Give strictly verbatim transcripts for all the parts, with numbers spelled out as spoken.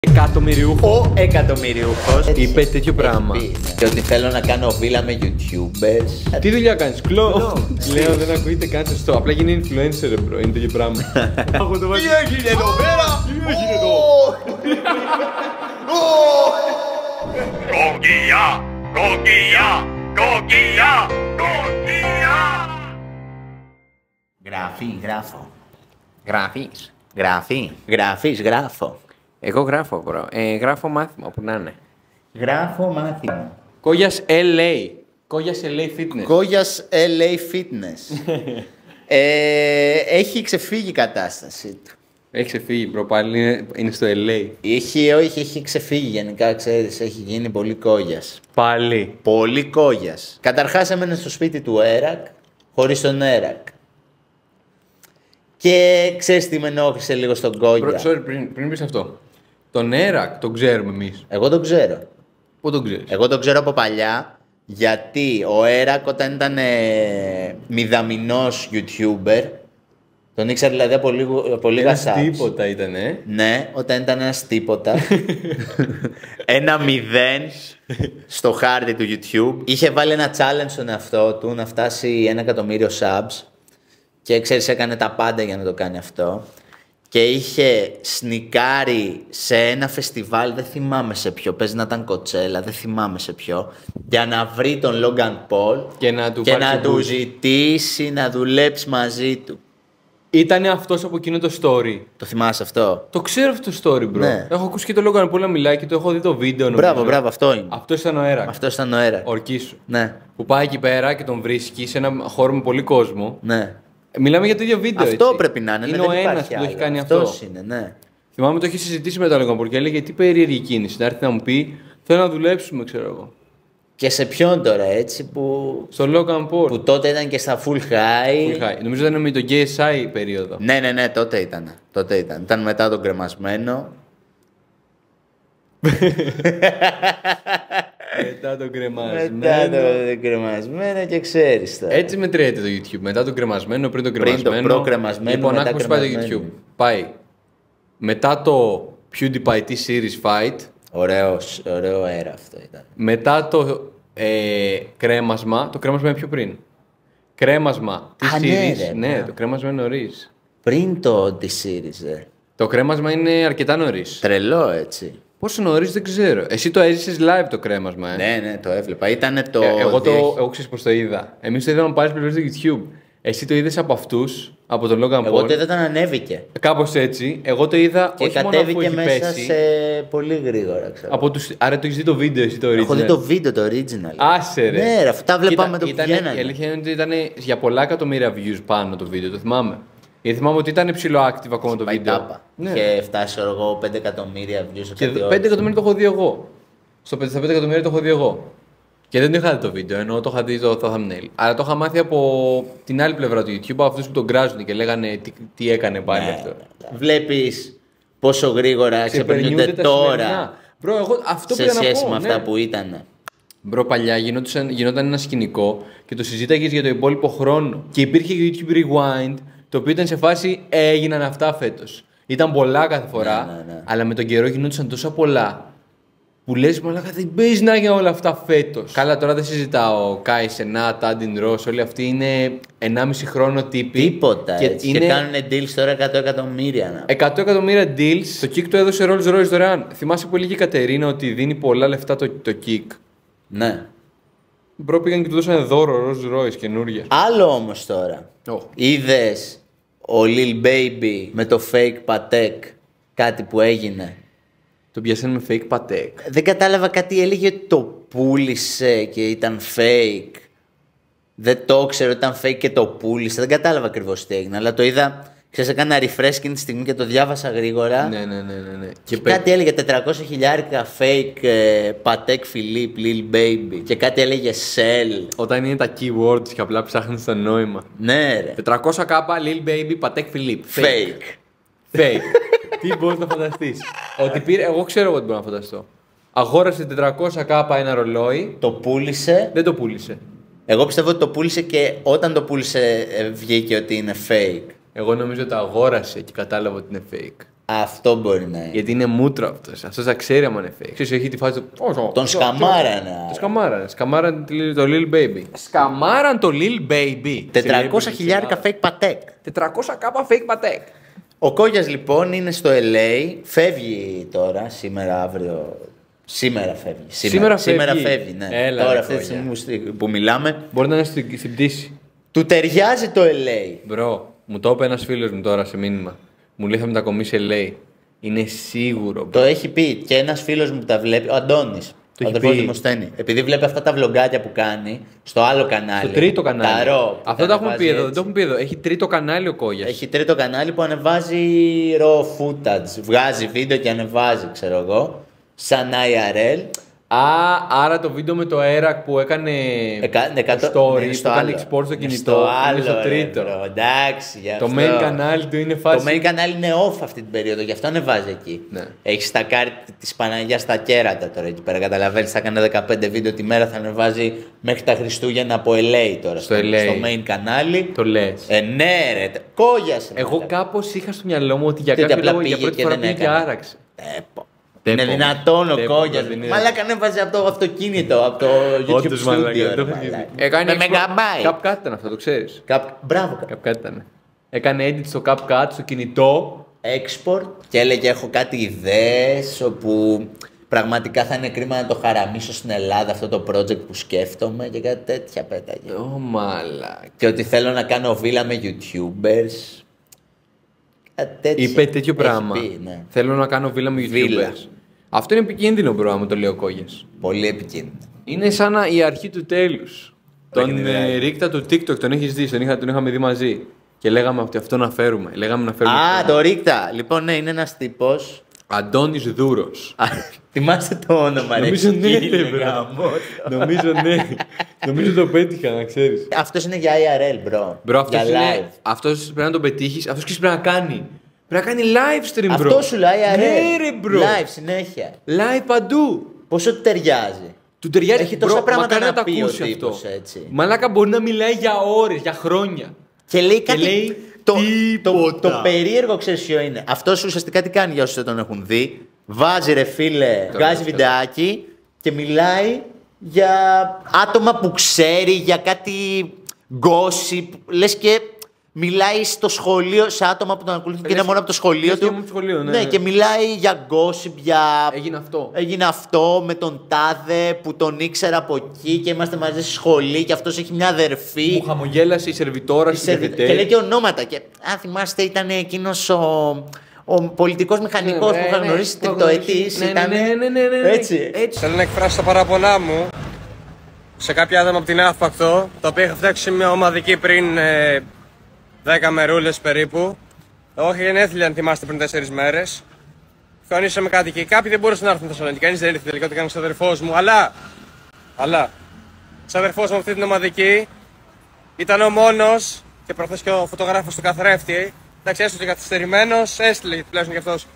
Εκατομμυριούχο. Ο εκατομμυριούχος είπε τέτοιο πράγμα. πει, ναι. Και ότι θέλω να κάνω βίλα με YouTubers. Τι δουλειά κάνεις, κλό. Λέω δεν ακούγεται καν σωστό. Απλά γίνει influencer, ρε bro. Είναι τέτοιο πράγμα. Τι έγινε εδώ πέρα! Τι έγινε εδώ! Κοκκιά! Κοκκιά! Κοκκιά! Κοκκιά! Γράφει, γράφω. Γράφεις. Γράφει, γράφεις, γράφω. Εγώ γράφω, bro. Ε, γράφω μάθημα, όπου να είναι. Γράφω μάθημα. Κόγιας ελ έι. Κόγιας ελ έι Fitness. Κόγιας ελ έι Fitness. ε, έχει ξεφύγει η κατάσταση του. Έχει ξεφύγει, bro. Πάλι είναι, είναι στο ελ έι. Έχει, όχι, έχει ξεφύγει γενικά, ξέρεις, έχει γίνει πολύ κόγιας. Πάλι. Πολύ κόγιας. Καταρχάς έμενε στο σπίτι του Έρακ, χωρίς τον Έρακ. Και ξέρεις τι με ενόχλησε λίγο στον Κόγια. Bro, sorry, πριν, πριν πεις αυτό. Τον Έρακ τον ξέρουμε εμείς. Εγώ τον ξέρω. Πού τον ξέρεις? Εγώ τον ξέρω από παλιά, γιατί ο Έρακ όταν ήταν ε, μηδαμινός YouTuber, τον ήξερα δηλαδή από, λίγο, από λίγα Ένας subs. τίποτα ήταν, ε. Ναι, όταν ήταν ένας τίποτα. Ένα μηδέν στο χάρτη του YouTube. Είχε βάλει ένα challenge στον εαυτό του να φτάσει ένα εκατομμύριο subs. Και ξέρεις, έκανε τα πάντα για να το κάνει αυτό. Και είχε σνικάρει σε ένα φεστιβάλ, δεν θυμάμαι σε ποιο, παίζει να ήταν Κοτσέλα, δεν θυμάμαι σε ποιο, για να βρει τον Λόγκαν Πολ Και να του, και πάρει να το του boost. ζητήσει να δουλέψει μαζί του. Ήτανε αυτός από εκείνο το story. Το θυμάσαι αυτό? Το ξέρω αυτό το story, bro. Ναι. Έχω ακούσει και το Logan Paul να μιλάει και το έχω δει το βίντεο. νομίζω. Μπράβο, μπράβο, αυτό είναι. Αυτό ήταν ο Έρακ. Αυτό ήταν ο Έρακ. Ορκίσου. Ναι, Που πάει εκεί πέρα και τον βρίσκει σε ένα χώρο με πολύ κόσμο. ναι. Μιλάμε για το ίδιο βίντεο. Αυτό έτσι. πρέπει να είναι. Είναι ναι, ο δεν ένας υπάρχει που το έχει άλλο. κάνει αυτό. Αυτός είναι, ναι. Θυμάμαι το έχει συζητήσει με τον Logan Paul και έλεγε τι περίεργη κίνηση. Να έρθει να μου πει θέλω να δουλέψουμε, ξέρω εγώ. Και σε ποιον τώρα, έτσι, που, Στο Logan Paul. που τότε ήταν και στα full high. Full high. Νομίζω ήταν με το κέι ες άι περίοδο. Ναι, ναι, ναι, τότε ήταν. Τότε ήταν. Ήταν μετά τον κρεμασμένο. Μετά τον κρεμασμένο. Μετά τον κρεμασμένο και ξέρεις τώρα. Έτσι μετριέται το YouTube. Μετά τον κρεμασμένο, πριν τον Πριν το κρεμασμένο. προ-κρεμασμένο, Λοιπόν, μετά άκου πώς πάει το κρεμασμένο. YouTube. Πάει. Μετά το PewDiePie T-Series Fight. Ωραίος, ωραίο αέρα αυτό ήταν. Μετά το ε, κρέμασμα. Το κρέμασμα είναι πιο πριν. Κρέμασμα Α, ναι, T-Series. ρε, Ναι, ναι. το κρέμασμα είναι νωρί. Πριν το T-Series, ε. Το κρέμασμα είναι αρκετά νωρί. Τρελό, έτσι. Πόσο νωρί δεν ξέρω. Εσύ το έζησε live το κρέμασμα, ε. Ναι, ναι, το έβλεπα. Ήτανε το... Ε, εγώ το. δύο- Εγώ ξέρω πώ το είδα. Εμεί το είδαμε από άλλε πλευρέ στο YouTube. Εσύ το είδε από αυτού, από τον Logan Εγώ Paul. το είδα όταν ανέβηκε. Κάπω έτσι. Εγώ το είδα Και όχι μόνο αφού κατέβηκε έχει μέσα πέσει. σε πολύ γρήγορα, ξέρω. Από τους... Άρα το έχει δει το βίντεο εσύ το original. Έχω δει το βίντεο, το original. Άσε ρε. Ναι, ρε, αφού τα βλέπαμε Κοίτα, το που ήτανε- βγαίνανε. Η αλήθεια είναι ότι ήταν για πολλά εκατομμύρια views πάνω το βίντεο, το θυμάμαι. Γιατί θυμάμαι ότι ήταν ψηλό active ακόμα το Πάει βίντεο. τάπα. Ναι. Είχε φτάσει, ξέρω εγώ, πέντε εκατομμύρια views σε Και κάτι ώρα. πέντε εκατομμύρια το έχω δει εγώ. Στο πέντε, στα πέντε εκατομμύρια το έχω δει εγώ. Και δεν το είχα δει το βίντεο, ενώ το είχα δει το, το thumbnail. Αλλά το είχα μάθει από την άλλη πλευρά του YouTube, από αυτού που τον κράζουν και λέγανε τι, τι έκανε πάλι Ναι, αυτό. ναι, ναι. Βλέπεις πόσο γρήγορα Ξεπερνιούνται ξεπερνιούνται τα τώρα σημερινά. Μπρο, εγώ αυτό σε πήγα να σχέση πω, με αυτά ναι. που ήταν. Μπρο, παλιά γινόταν, γινόταν ένα σκηνικό και το συζήταγε για το υπόλοιπο χρόνο. Και υπήρχε YouTube Rewind, το οποίο ήταν σε φάση «Ε, έγιναν αυτά φέτο. Ήταν πολλά κάθε φορά, Ναι, ναι, ναι. αλλά με τον καιρό γινόντουσαν τόσα πολλά. Που λες, μαλάκα, δεν παίζει να έγιναν όλα αυτά φέτο. Καλά, τώρα δεν συζητάω. Κάι, Σενάτ, Άντιν Ρος, όλοι αυτοί είναι ενάμιση χρόνο τύποι. Τίποτα και έτσι. είναι Και κάνουν deals τώρα εκατό εκατομμύρια. Να. εκατό εκατομμύρια deals. Το Kik το έδωσε Rolls Royce δωρεάν. Θυμάσαι που έλεγε η Κατερίνα ότι δίνει πολλά λεφτά το, το Kik. Ναι. Μπρο, πήγαν και του δώσανε δώρο Rolls Royce καινούργια. Άλλο όμως τώρα. Oh. Είδες ο Lil Baby με το fake Patek κάτι που έγινε. Το πιάσανε με fake Patek. Δεν κατάλαβα κάτι, έλεγε ότι το πούλησε και ήταν fake. Δεν το ήξερε ότι ήταν fake και το πούλησε. Δεν κατάλαβα ακριβώς τι έγινε, αλλά το είδα. Ξέρεις, έκανα refresh εκείνη τη στιγμή και το διάβασα γρήγορα. Ναι, ναι, ναι, ναι, ναι. Και πε- κάτι έλεγε τετρακόσια χιλιάρικα fake ε, Patek Philippe, Lil Baby. Και κάτι έλεγε Shell. Όταν είναι τα keywords και απλά ψάχνει το νόημα. Ναι, ρε. τετρακόσια κάπα Lil Baby Patek Philippe. Fake. Fake. Τι μπορεί να φανταστεί. Ότι πήρε. Εγώ ξέρω εγώ τι μπορώ να φανταστώ. Αγόρασε τετρακόσια κάπα ένα ρολόι, Το πούλησε. δεν το πούλησε. Εγώ πιστεύω ότι το πούλησε και όταν το πούλησε ε, βγήκε ότι είναι fake. Εγώ νομίζω ότι το αγόρασε και κατάλαβε ότι είναι fake. Αυτό μπορεί να είναι. Γιατί είναι μούτρο αυτό. Αυτό θα ξέρει άμα είναι fake. Ξέρεις, έχει τη φάση του. Τον σκαμάρανε. Το σκαμάρανε. Σκαμάρανε το Lil Baby. Σκαμάραν το Lil Baby. τετρακόσια χιλιάρικα fake Patek. τετρακόσια κάπα fake Patek. Ο Κόγιας λοιπόν είναι στο ελ έι, φεύγει τώρα, σήμερα, αύριο. Σήμερα φεύγει. Σήμερα σήμερα φεύγει. φεύγει, ναι. Έλα, τώρα ρε, αυτή τη Κόγια. στιγμή που μιλάμε. Μπορεί να είναι στην, στην πτήση. Του ταιριάζει το ελ έι. Μπρο, μου το είπε ένα φίλο μου τώρα σε μήνυμα. Μου λέει θα μετακομίσει ελ έι. Είναι σίγουρο. Το έχει πει και ένα φίλο μου που τα βλέπει, ο Αντώνης. Ο έχει αδερφός πει. Δημοσθένη. Επειδή βλέπει αυτά τα βλογκάκια που κάνει στο άλλο κανάλι. Το τρίτο κανάλι. Τα ρο, Αυτό τα το έχουμε ανεβάζει πει εδώ. Δεν έτσι. το έχουμε πει εδώ. Έχει τρίτο κανάλι ο Κόγιας. Έχει τρίτο κανάλι που ανεβάζει raw footage. Βγάζει βίντεο και ανεβάζει, ξέρω εγώ. Σαν άι αρ ελ. Α, άρα το βίντεο με το Aerac που έκανε Εκα- εκατό- το story, ναι, που στο έκανε άλλο. export στο Είναι κινητό, στο είναι άλλο, στο ρε, τρίτο. bro. Εντάξει, γι' Το αυτό. main κανάλι του είναι φάση. Το main κανάλι είναι off αυτή την περίοδο, γι' αυτό ανεβάζει εκεί. Ναι. Έχει στακάρει τη Παναγία στα κέρατα τώρα εκεί πέρα. Καταλαβαίνει, θα έκανε δεκαπέντε βίντεο τη μέρα, θα ανεβάζει μέχρι τα Χριστούγεννα από ελ έι τώρα. Στο ελ έι. στο main κανάλι. Το λες. Ε, ναι, ρε. Κόγιασε. Εγώ κάπως είχα στο μυαλό μου ότι για Και ότι κάποιο απλά λόγο για πήγε πρώτη και φορά δεν πήγε και έκανε. άραξε. Τέπο. Τέπο. Είναι δυνατόν ο Τέπο, Κόγιας. δεν είναι Μαλάκα ανέβαζε από το αυτοκίνητο, από το YouTube Όντως, μαλάκα, studio. το ρε, έχω δει. μαλάκα. Έκανε Με megabyte. CapCut ήταν αυτό, το ξέρεις. Καπ- Μπράβο. CapCut ήταν. Έκανε edit στο CapCut, στο κινητό. Export και έλεγε έχω κάτι ιδέες όπου πραγματικά θα είναι κρίμα να το χαραμίσω στην Ελλάδα αυτό το project που σκέφτομαι και κάτι τέτοια πέταγε. Ω μαλάκα. Και ότι θέλω να κάνω βίλα με YouTubers. Κάτι τέτοια. Είπε τέτοιο Έχει πράγμα. πει, ναι. Θέλω να κάνω βίλα με Βίλα. YouTubers. Αυτό είναι επικίνδυνο, bro, άμα το λέει ο Κόγιας. Πολύ επικίνδυνο. Είναι σαν να η αρχή του τέλους. Τον ιδέα. ε, Ρίκτα του TikTok, τον έχεις δει, τον, είχα, τον είχαμε δει μαζί. Και λέγαμε ότι αυτό να φέρουμε. Λέγαμε να φέρουμε. Α, αυτό. το Ρίκτα. Λοιπόν, ναι, είναι ένας τύπος. Αντώνης Δούρος. Α, θυμάστε το όνομα, ρε. Νομίζω ναι, σκύλε, ρε, bro. γαμώτο. Νομίζω ναι. Νομίζω το πέτυχα, να ξέρεις. Αυτός είναι για άι αρ ελ, bro. Μπρο, αυτός, για είναι, live. αυτός πρέπει να τον πετύχεις. Αυτός και πρέπει να κάνει. Πρέπει να κάνει live stream, bro. Αυτό σου λέει άι αρ ελ. Ναι, ρε, bro. Live συνέχεια. Live παντού. Πόσο του ταιριάζει. Του ταιριάζει. Έχει τόσα bro, πράγματα μακάρι να τα πει ο ακούσει τύπος, αυτό. έτσι. Μαλάκα μπορεί να μιλάει για ώρες, για χρόνια. Και λέει κάτι. λέει το, το, τίποτα. το περίεργο ξέρεις ποιο είναι. Αυτό ουσιαστικά τι κάνει για όσοι δεν τον έχουν δει. Βάζει ρε φίλε, βγάζει βιντεάκι και μιλάει για άτομα που ξέρει, για κάτι gossip. Λες και μιλάει στο σχολείο σε άτομα που τον ακολουθούν και είναι μόνο από το σχολείο λες και του. μόνο από το σχολείο, ναι, ναι, ναι. και μιλάει για gossip, για. Έγινε αυτό. Έγινε αυτό με τον Τάδε που τον ήξερα από εκεί και είμαστε μαζί στη σχολή και αυτός έχει μια αδερφή. Μου χαμογέλασε η σερβιτόρα Η στην σερβι- Τεβετέ. Και λέει και ονόματα. Και αν θυμάστε, ήταν εκείνος ο, ο πολιτικός μηχανικός Ναι, που ναι, είχα ναι, γνωρίσει το το γνωρίζει. ετής. Ναι, ναι, Ήταν ναι, ναι, ναι, ναι, ναι. έτσι. Έτσι. Θέλω να εκφράσω τα παραπονά μου σε κάποια άτομα από την Αύπακτο, τα οποία είχα φτιάξει μια ομαδική πριν ε, δέκα μερούλες περίπου. Εγώ είχα γενέθλια, αν θυμάστε, πριν τέσσερις μέρες. Χιονίσαμε κάτι και κάποιοι δεν μπορούσαν να έρθουν στη Θεσσαλονίκη. Κανείς δεν ήρθε τελικά, ότι έκανε ο αδερφός μου. Αλλά, αλλά, ο αδερφός μου αυτή την ομαδική ήταν ο μόνος και προχθές και ο φωτογράφος του καθρέφτη. Εντάξει, έστω και καθυστερημένος, έστειλε τουλάχιστον κι αυτός.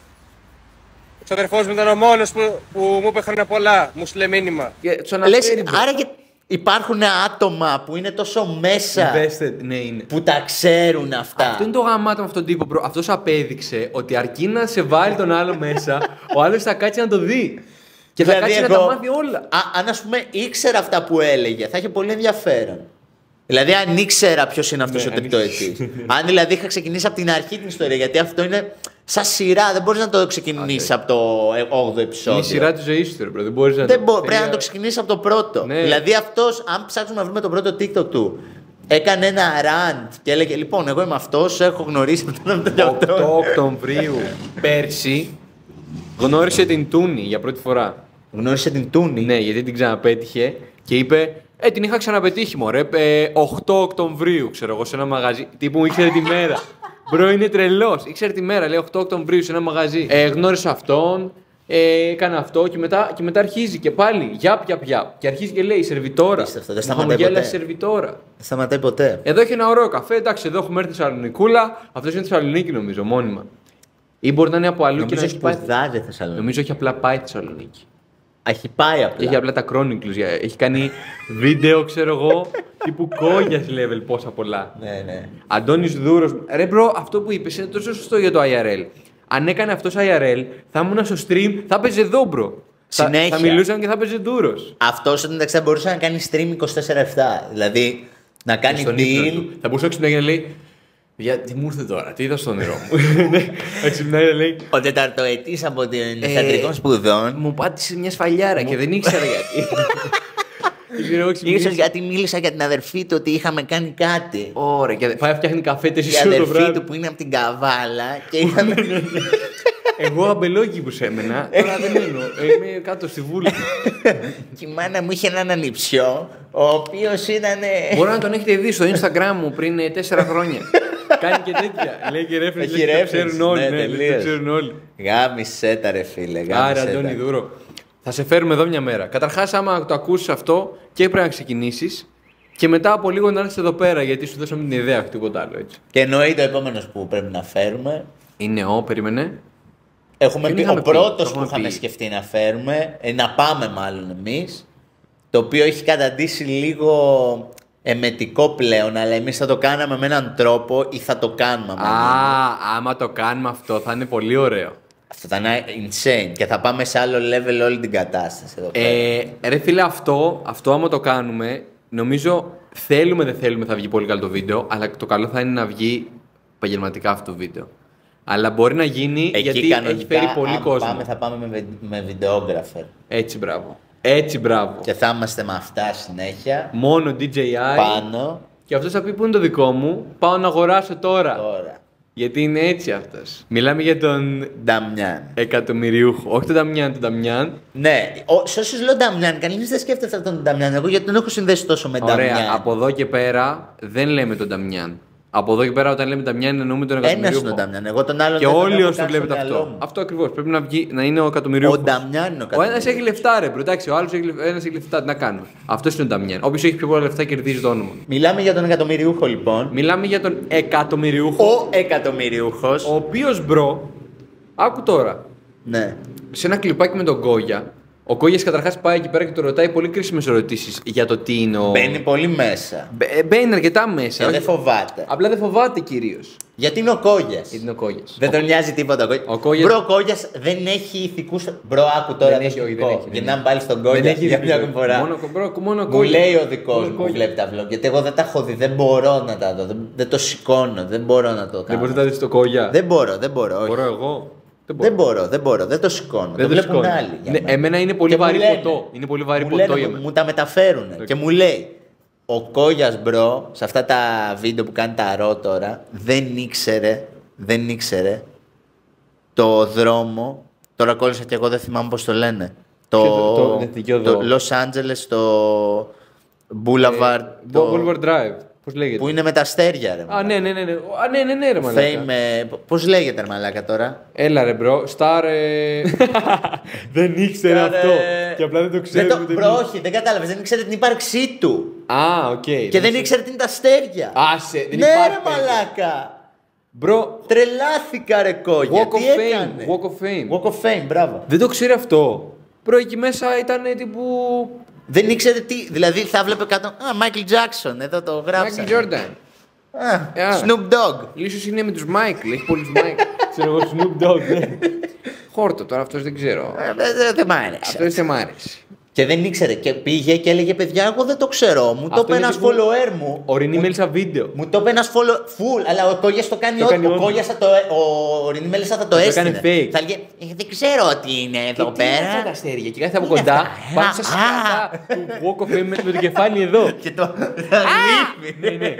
Ο αδερφός μου ήταν ο μόνος που, που μου είπε χρόνια πολλά, μου στείλε μήνυμα. Και τους Λες, αναφέρει, bro. άρα και υπάρχουν άτομα που είναι τόσο μέσα Invested, ναι, είναι. που τα ξέρουν αυτά. Αυτό είναι το γαμάτο με αυτόν τον τύπο, bro. Αυτός απέδειξε ότι αρκεί να σε βάλει τον άλλο μέσα, ο άλλος θα κάτσει να το δει. Και θα Δηλαδή, κάτσει να εγώ- τα μάθει όλα. Α, αν ας πούμε ήξερα αυτά που έλεγε, θα είχε πολύ ενδιαφέρον. Δηλαδή, αν ήξερα ποιο είναι αυτό Ναι, ο αν τριτοετή. Αν δηλαδή είχα ξεκινήσει από την αρχή την ιστορία, γιατί αυτό είναι σαν σειρά, δεν μπορεί να το ξεκινήσει από το όγδοο επεισόδιο. Είναι η σειρά τη ζωή σου, bro. Δεν μπορεί να Δεν το. μπο- πρέπει να το ξεκινήσει από το πρώτο. Ναι. Δηλαδή, αυτό, αν ψάξουμε να βρούμε το πρώτο TikTok του, έκανε ένα rant και έλεγε: Λοιπόν, εγώ είμαι αυτό, έχω γνωρίσει με τον αυτό και οκτώ αυτό. Οκτωβρίου πέρσι γνώρισε την Τούνη για πρώτη φορά. Γνώρισε την Τούνη. Ναι, γιατί την ξαναπέτυχε και είπε: Ε, την είχα ξαναπετύχει, μωρέ. Ε, οκτώ Οκτωβρίου, ξέρω εγώ, σε ένα μαγαζί. Τύπου μου ήξερε τη μέρα. Μπρο, είναι τρελό. Ήξερε τη μέρα, λέει οκτώ Οκτωβρίου σε ένα μαγαζί. Ε, γνώρισε αυτόν, ε, έκανε αυτό και μετά, και μετά αρχίζει και πάλι. Γιαπ, γιαπ, γιαπ. Και αρχίζει και λέει: Σερβιτόρα. Απίστευτο, δεν Μου σταματάει χαμογέλασε ποτέ. σερβιτόρα. Δεν σταματάει ποτέ. Εδώ έχει ένα ωραίο καφέ. Εντάξει, εδώ έχουμε έρθει Θεσσαλονικούλα. Αυτό είναι Θεσσαλονίκη, νομίζω, μόνιμα. Ή μπορεί να είναι από αλλού και να Νομίζω έχει πάει. σπουδάζει Θεσσαλονίκη. Νομίζω έχει απλά πάει Θεσσαλονίκη. Έχει πάει απλά. Έχει απλά τα Chronicles. Έχει κάνει βίντεο, ξέρω εγώ, τύπου κόγιας level πόσα πολλά. Ναι, ναι. Αντώνης Δούρος. Ρε μπρο, αυτό που είπες είναι τόσο σωστό για το άι αρ ελ. αν έκανε αυτό άι αρ ελ, θα ήμουν στο stream, θα παίζει εδώ, μπρο. Θα, Συνέχεια. θα μιλούσαν και θα παίζει ντούρος. Αυτό εντάξει θα μπορούσε να κάνει stream είκοσι τέσσερα επτά. Δηλαδή να κάνει Στον ύπνο deal. του. Θα μπορούσε να ξυπνάει και να λέει: γιατί μου ήρθε τώρα, τι είδα στο όνειρό μου. Να ξυπνάει και να λέει: Ο τεταρτοετής από την Ε, θεατρικών σπουδών. μου πάτησε μια σφαλιάρα και δεν ήξερα γιατί. Ξέρω εγώ, ξυπνήσει. Ίσως γιατί μίλησα για την αδερφή του ότι είχαμε κάνει κάτι. Ωραία, και πάει φτιάχνει καφέ Η τέσσερις ώρες το αδερφή βράδυ. του που είναι από την Καβάλα και είχαμε. Εγώ αμπελόκι που σε έμενα, τώρα δεν μένω. Είμαι κάτω στη βούλη. Και η μάνα μου είχε έναν ανιψιό, ο οποίος ήταν. Μπορεί να τον έχετε δει στο Instagram μου πριν ε, τέσσερα χρόνια. Κάνει και τέτοια. Λέει και reference, Έχει λέει, το reference, ξέρουν όλοι. ναι, Ναι, λέει, το τελείως. ξέρουν όλοι. Γάμισε τα ρε φίλε. Άρα, γάμισε τα. Αντώνη Δούρο, θα σε φέρουμε εδώ μια μέρα. Καταρχάς, άμα το ακούσεις αυτό και πρέπει να ξεκινήσεις και μετά από λίγο να έρθεις εδώ πέρα γιατί σου δώσαμε την ιδέα, τίποτα άλλο έτσι. Και εννοείται ο επόμενο που πρέπει να φέρουμε. Είναι ο, περίμενε. Έχουμε Ποιον πει, είχαμε ο πει, πρώτος το που έχουμε είχαμε πει. σκεφτεί να φέρουμε, ε, να πάμε μάλλον εμείς, το οποίο έχει καταντήσει λίγο εμετικό πλέον, αλλά εμείς θα το κάναμε με έναν τρόπο ή θα το κάνουμε. άμα Α, γίνει. άμα το κάνουμε αυτό θα είναι πολύ ωραίο. Αυτό θα είναι insane και θα πάμε σε άλλο level όλη την κατάσταση εδώ πέρα. Ε, ρε φίλε, αυτό, αυτό άμα το κάνουμε, νομίζω θέλουμε δεν θέλουμε θα βγει πολύ καλό το βίντεο, αλλά το καλό θα είναι να βγει επαγγελματικά αυτό το βίντεο. Αλλά μπορεί να γίνει Εκεί γιατί έχει κανονικά, φέρει πολύ αν κόσμο. πάμε, θα πάμε με, βι- με βιντεόγραφερ Έτσι, μπράβο. Έτσι, μπράβο. και θα είμαστε με αυτά συνέχεια Μόνο ντι τζέι άι. πάνω Και αυτό θα πει: πού είναι το δικό μου, πάω να αγοράσω τώρα. τώρα. Γιατί είναι έτσι αυτό. Μιλάμε για τον Νταμιάν. εκατομμυριούχο. Όχι τον Νταμιάν, τον Νταμιάν. Ναι, ο, σε όσους λέω Νταμιάν, κανείς δεν σκέφτεται αυτόν τον Νταμιάν. Εγώ γιατί τον έχω συνδέσει τόσο με Ωραία. Νταμιάν. Από εδώ και πέρα δεν λέμε τον Νταμιάν. Από εδώ και πέρα, όταν λέμε Νταμιάν, εννοούμε τον Ένας εκατομμυριούχο. είναι ο Νταμιάν. Εγώ τον άλλον Και δεν τον όλοι έχω όσοι το καν στο βλέπετε μυαλό αυτό. μου. Αυτό ακριβώ. Πρέπει να, βγει, να είναι ο εκατομμυριούχο. Ο Νταμιάν είναι ο Ο ένα εκατομμυριούχος. έχει λεφτά, ρε. Εντάξει, ο άλλο έχει, λεφ- ένας έχει λεφτά. Τι να κάνουμε. Αυτό είναι ο Νταμιάν. Όποιο έχει πιο πολλά λεφτά κερδίζει το όνομα. Μιλάμε για τον εκατομμυριούχο λοιπόν. Μιλάμε για τον εκατομμυριούχο. Ο εκατομμυριούχος. Ο οποίο μπρο. Άκου τώρα. Ναι. Σε ένα κλιπάκι με τον Κόγια. Ο Κόγιας καταρχάς πάει εκεί πέρα και του ρωτάει πολύ κρίσιμες ερωτήσεις για το τι είναι ο. Μπαίνει πολύ μέσα. Μπε- Μπαίνει αρκετά μέσα. Και όχι- δεν φοβάται. Απλά δεν φοβάται κυρίως. Γιατί είναι ο Κόγιας. Γιατί είναι ο Κόγιας. Δεν τον νοιάζει τίποτα ο Κόγιας. Ο Κόγιας- Μπρο, ο Κόγιας δεν έχει ηθικούς. Μπρο, άκου τώρα Δεν το έχει, όχι, ηθικό. δεν έχει, δεν Γυρνάμε έχει. πάλι στον Δεν Κόγια έχει για μια δίκιο. ακόμη φορά. Μόνο, μπρο, μόνο Μου Κόγια. λέει ο δικός Μόνο μου που Κόγια. βλέπει τα vlog. Γιατί εγώ δεν τα έχω δει, δεν μπορώ να τα δω. Δεν, δεν το σηκώνω, δεν μπορώ να το Δεν κάνω. μπορείς να δεις το Κόγια. Δεν μπορώ, δεν μπορώ. όχι. Μπορώ εγώ. Δεν Δεν μπορώ, δεν μπορώ, δεν το σηκώνω. Δεν το το βλέπουν σηκώνω. άλλοι. για Ναι, μένα. εμένα είναι πολύ Και μου βαρύ λένε, ποτό. Είναι πολύ βαρύ μου ποτό λένε, για μου- μένα. Μου τα μεταφέρουν και μου λέει ο Κόγιας μπρο σε αυτά τα βίντεο που κάνει τα ρο τώρα δεν ήξερε, δεν ήξερε το δρόμο. Τώρα κόλλησα και εγώ δεν θυμάμαι πώς το λένε. Το, Ποιο το- το εθνικό το δρόμο? Los Angeles, το Boulevard. Ε, το- Boulevard Drive. Πώς λέγεται. που είναι με τα αστέρια, ρε. Α, ναι, ναι, ναι. ναι. Α, ναι, ναι, ναι, ρε μαλάκα. Fame, ε, πώς λέγεται, ρε μαλάκα τώρα. Έλα ρε μπρο, Star. ε, δεν ήξερε Κάνε- αυτό. Και απλά δεν το ξέρει. Δεν το, μπρο, όχι, δεν κατάλαβες, δεν ήξερε την ύπαρξή του. Α, οκ. Και δεν ήξερε τι είναι τα αστέρια. Άσε, δεν ναι, υπάρχει ρε περίπτωση. μαλάκα. Μπρο, Τρελάθηκα, ρε Κόγια. Walk Τι of Fame, έκανε? Walk of Fame. Walk of Fame, μπράβο. δεν το ξέρει αυτό. Μπρο, εκεί μέσα ήταν τύπου. Δεν ήξερε τι. Δηλαδή θα βλέπε κάτω. Α, Michael Jackson, εδώ το γράψανε. Michael Jordan. Α, Yeah. Snoop Dogg. Ίσως είναι με τους Michael, έχει πολλούς Michael. Ξέρω εγώ, Snoop Dogg, ναι. Χόρτο τώρα, αυτός δεν ξέρω. Ε, Δεν δεν- δεν μ' άρεσε. Αυτός δεν μ' άρεσε. Και δεν ήξερε. Και πήγε και έλεγε: Παιδιά, εγώ δεν το ξέρω. Μου το Αυτό είπε είναι ένα τύπου follower μου. Ορεινή Μου- μέλισσα βίντεο. Μου το είπε ένα follow. Full, αλλά ο Κόγιας το κάνει Το ό,τι. κάνει Ο όντως. Κόγιας θα το. ε- Ο Ρινή Μέλισσα θα το το έστεινε. έκανε fake. Θα έλεγε: «Ε, Δεν ξέρω τι είναι εδώ Τι είναι αυτά τα πέρα. αστέρια και κάθεται από Είναι κοντά, αυτά, ε, πάνω α, στα α. σκάτα του Walk of Fame με το κεφάλι εδώ. Και το. Ρύθμι. Ναι, ναι.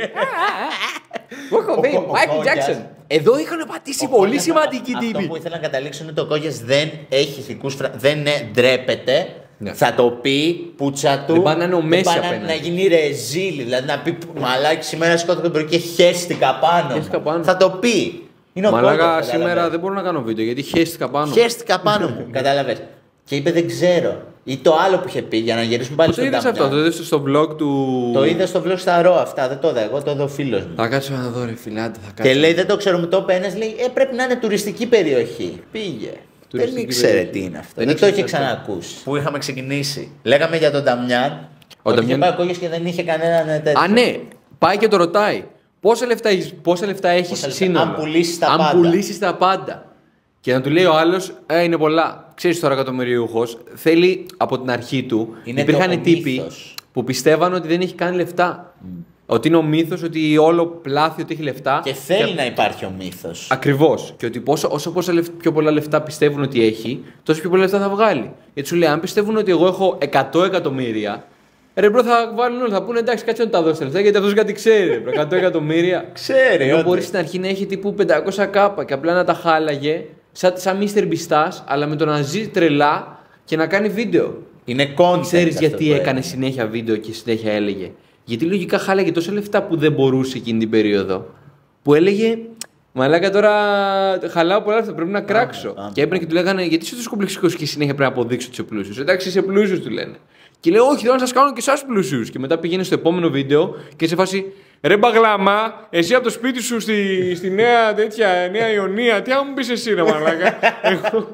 Walk of Ο- Fame, ο Michael Κόγιας. Jackson. Εδώ είχαν πατήσει Ο πολύ Κόγιας, σημαντική Αυτό τύπη. που ήθελα να καταλήξω είναι ότι ο Κόγιας δεν έχει ηθικούς φρα... δεν ε, ντρέπεται. Ναι. Θα το πει πουτσα του. Δεν πάει να είναι ο δεν Μέση πάει να, απέναντι. να γίνει ρεζίλη. Δηλαδή να πει μαλάκι σήμερα σηκώθηκα το πρωί και χέστηκα πάνω. μου». Χέστηκα πάνω. Θα το πει. Είναι ο Μαλάκα, Κόγιας, σήμερα καταλαβαίνεις. δεν μπορώ να κάνω βίντεο γιατί χέστηκα πάνω. Χέστηκα πάνω μου. Κατάλαβε. Και είπε δεν ξέρω. Ή το άλλο που είχε πει για να γυρίσουμε πάλι Το στον είδες Νταμιάν. αυτό, το είδες στο vlog του. Το είδε στο vlog στα ρο αυτά. Δεν το είδα. Εγώ το είδα ο φίλο μου. Θα κάτσω να δω ρε φιλάτε, θα Και κάτσω. λέει δεν το ξέρω, μου το είπε ένας, λέει ε, πρέπει να είναι τουριστική περιοχή. Πήγε. Δεν Τουριστική ήξερε περιοχή. τι είναι αυτό. Δεν Δεν, το είχε ήξερε αυτό. ξανακούσει. Που είχαμε ξεκινήσει. Λέγαμε για τον Νταμιάν. Ο Ότι Νταμιάν- είχε πάει ο Κόγιας και δεν είχε κανέναν τέτοιο. Α, ναι, πάει και το ρωτάει. Πόσα λεφτά, έχεις- πόσα λεφτά έχει Πόσα λεφτά, σύνολα. αν πουλήσεις τα αν πάντα. πουλήσεις τα πάντα. Και να του λέει ο άλλο, ε, είναι πολλά. Ξέρει τώρα εκατομμυριούχος, θέλει από την αρχή του. Είναι υπήρχαν το τύποι μύθος. που πιστεύαν ότι δεν έχει καν λεφτά. Mm. Ότι είναι ο μύθος, ότι όλο πλάθει ότι έχει λεφτά. Και θέλει να υπάρχει ο μύθος. Ακριβώς. Και ότι πόσο, όσο πόσα λεφ, πιο πολλά λεφτά πιστεύουν ότι έχει, τόσο πιο πολλά λεφτά θα βγάλει. Γιατί σου λέει, αν πιστεύουν ότι εγώ έχω εκατό εκατομμύρια, ρε μπρο θα βάλουν όλοι, θα πούνε εντάξει, κάτσε να τα δώσει τα λεφτά, γιατί αυτό κάτι ξέρει. Μπρο, εκατό εκατομμύρια. Ξέρει, Ενώ όντως. μπορεί στην αρχή να έχει τύπου πεντακόσια κάπα και απλά να τα χάλαγε, σαν, σαν μίστερ Beast, αλλά με το να ζει τρελά και να κάνει βίντεο. Είναι content. Ξέρει αυτό γιατί που έκανε έκανε. συνέχεια βίντεο και συνέχεια έλεγε. Γιατί λογικά χάλαγε τόσα λεφτά που δεν μπορούσε εκείνη την περίοδο. Που έλεγε, μαλάκα τώρα χαλάω πολλά λεφτά, πρέπει να κράξω. άμα. Και έπαιρνε και του λέγανε, γιατί είσαι τόσο κομπλεξικό και συνέχεια πρέπει να αποδείξω ότι είσαι πλούσιο. Εντάξει, είσαι πλούσιο, του λένε. Και λέει, όχι, θέλω να σα κάνω και εσά πλούσιου. Και μετά πήγαινε στο επόμενο βίντεο και σε φάση, ρε μπαγλάμα, εσύ από το σπίτι σου στη, στη νέα τέτοια, νέα Ιωνία, τι άμα μου πει εσύ, ρε μαλάκα. Εγώ,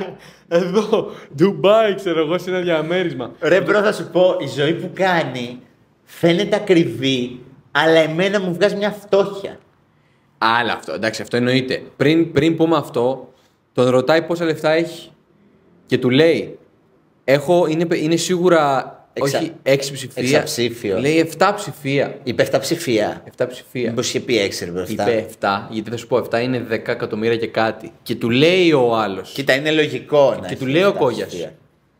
εδώ, Ντουμπάι, ξέρω εγώ, σε ένα διαμέρισμα. Ρε μπρο, θα σου πω, η ζωή που κάνει φαίνεται ακριβή, αλλά εμένα μου βγάζει μια φτώχεια. Άλλα αυτό, εντάξει, αυτό εννοείται. Πριν, πριν πούμε αυτό, τον ρωτάει πόσα λεφτά έχει. Και του λέει, έχω, είναι, είναι σίγουρα, Εξα- όχι έξι ψηφία. εξαψήφιο. Λέει εφτά ψηφία. Είπε εφτά ψηφία. εφτά ψηφία. Μήπως είχε πει έξι ρε μπροστά. Είπε εφτά, γιατί θα σου πω, εφτά είναι δέκα εκατομμύρια και κάτι. Και του λέει ο άλλος. Κοίτα, είναι λογικό να Και του έχει λέει ο εφτά Κόγιας. ψηφία.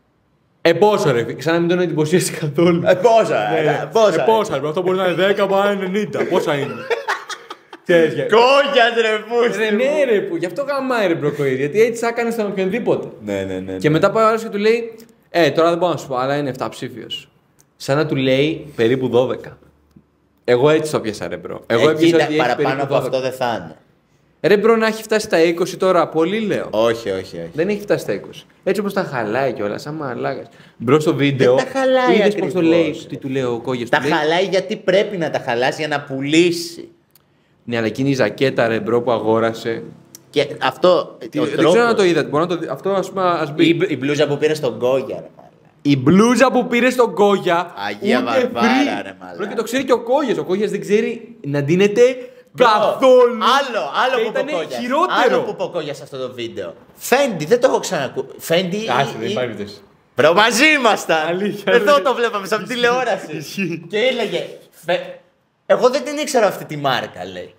Ε, πόσο ρε, σαν να μην τον εντυπωσίασε καθόλου. Ε, πόσα, Ναι, ε, ναι. πόσα. Ε, πόσα, ρε, αυτό μπορεί να είναι δέκα, μπορεί να είναι ενενήντα. Πόσα είναι. Τέτοια. Κόγιας ρε πούστη. Ρε, ναι, ρε, που γι' αυτό γαμάει ρε μπροκοίδι, γιατί έτσι θα έκανε στον οποιονδήποτε. Ναι, ναι, ναι. Και μετά πάει ο άλλος και του λέει, Ε, τώρα δεν μπορώ να σου πω, αλλά είναι εφτά ψήφιος. Σαν να του λέει περίπου δώδεκα. Εγώ έτσι το πιάσα, ρε μπρο. Εγώ Εγώ έπιασα ότι έχει παραπάνω περίπου από δώδεκα. αυτό δεν θα είναι. Ρε μπρο, να έχει φτάσει στα είκοσι τώρα, πολύ λέω. Όχι, όχι, όχι. Δεν έχει φτάσει στα είκοσι. Έτσι όπως τα χαλάει κιόλας, σαν μαλάκας. Μπρο στο βίντεο. Δεν τα χαλάει είδες πώς το ακριβώς. λέει, τι του λέει ο Κόγιας. Τα του λέει, χαλάει γιατί πρέπει να τα χαλάσει για να πουλήσει. Ναι, αλλά εκείνη η ζακέτα, ρε μπρο, που αγόρασε. Και αυτό. Τι- ο δεν ξέρω αν το τρόπος- είδατε. Μπορώ να το δει. Αυτό ας πούμε ας μπει. Η, η μπλούζα που πήρε στον Κόγια, ρε μάλλον. Η μπλούζα που πήρε στον Κόγια. Αγία ούτε Βαρβάρα, free. ρε μαλάκα. Μπρο, και το ξέρει και ο Κόγιας. Ο Κόγιας δεν ξέρει να ντύνεται καθόλου. Άλλο, άλλο Και που είπε ο ήτανε Κόγιας. χειρότερο. Άλλο που είπε ο Κόγιας σε αυτό το βίντεο. Φέντι, δεν το έχω ξανακούσει. Φέντι. Άσε, δεν ή- υπάρχει περίπτωση. Μπρο, μαζί ήμασταν. Αλήθεια, Εδώ αλήθεια. το βλέπαμε σαν τηλεόραση. Και έλεγε. «Φε- Εγώ δεν την ήξερα αυτή τη μάρκα, λέει.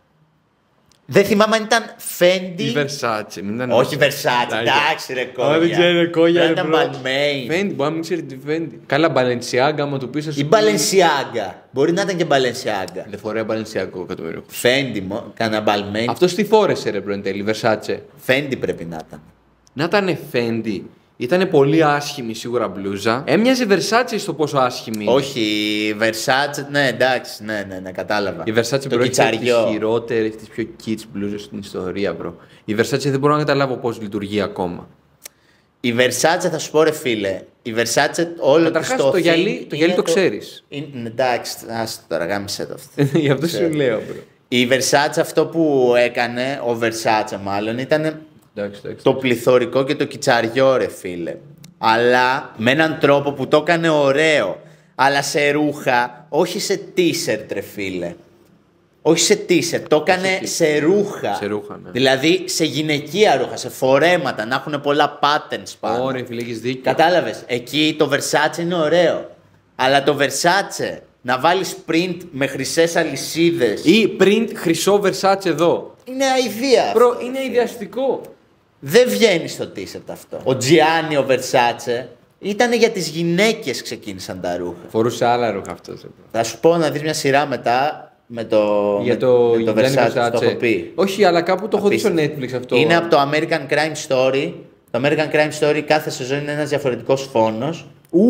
Δεν θυμάμαι αν ήταν Φέντι. Η Versace. μην ήταν Όχι Versace. Versace, εντάξει ρε Κόγια. Α, δεν ξέρει ρε Κόγια, ρε Ήταν μπρο. Balmain. Fendi, μπορεί να μην ξέρει τι Fendi. Καλά, Balenciaga, άμα του πεις θα σου Η πει- Balenciaga. Μπορεί να ήταν και Balenciaga. Δεν φοράει Balenciaga εκατομμύριο. Φέντι, κάνα Balmain. Αυτός τι φόρεσε ρε μπρο εν τέλει, Versace. Φέντι πρέπει να ήταν. Να ήταν Fendi. Ήτανε πολύ άσχημη σίγουρα μπλούζα. Έμοιαζε Versace στο πόσο άσχημη. είναι. Όχι, η Versace, ναι εντάξει, ναι, ναι, ναι, κατάλαβα. Η Versace το μπρο έχει τις κιτσαριό. χειρότερες, τις πιο kids μπλούζες στην ιστορία, μπρο. Η Versace δεν μπορώ να καταλάβω πώς λειτουργεί ακόμα. Η Versace θα σου πω ρε φίλε, η Versace όλο Καταρχάς, της το το thing γυαλί- το γυαλί είναι το ξέρεις. Είναι, εντάξει, ας τώρα γάμισε το αυτό. Γι' αυτό σου Ξέρω. λέω, μπρο. Η Versace αυτό που έκανε, ο Versace μάλλον, ήταν Εντάξει, εντάξει. το πληθωρικό και το κιτσαριό ρε φίλε. Αλλά με έναν τρόπο που το έκανε ωραίο. Αλλά σε ρούχα, όχι σε t-shirt ρε φίλε. Όχι σε t-shirt, το έκανε σε σε ρούχα. Σε ρούχα, ναι. Δηλαδή σε γυναικεία ρούχα, σε φορέματα, να έχουν πολλά patterns πάνω. Ωραία, φίλε, έχεις δίκιο. Κατάλαβες, εκεί το Versace είναι ωραίο. Αλλά το Versace να βάλεις print με χρυσές αλυσίδες Ή print χρυσό Versace εδώ. είναι αηδία. Μπρο, είναι ιδιαστικό. Δεν βγαίνει στο t-shirt αυτό. Ο Gianni, ο Versace, ήταν για τις γυναίκες ξεκίνησαν τα ρούχα. Φορούσε άλλα ρούχα αυτό. Θα σου πω να δεις μια σειρά μετά με το, Για με, το, με το Gianni Versace, Versace. το έχω πει. Όχι, αλλά κάπου το έχω δει στο Απίστευτο. Netflix αυτό. Είναι από το American Crime Story. Το American Crime Story κάθε σεζόν είναι ένας διαφορετικός φόνος. Ου!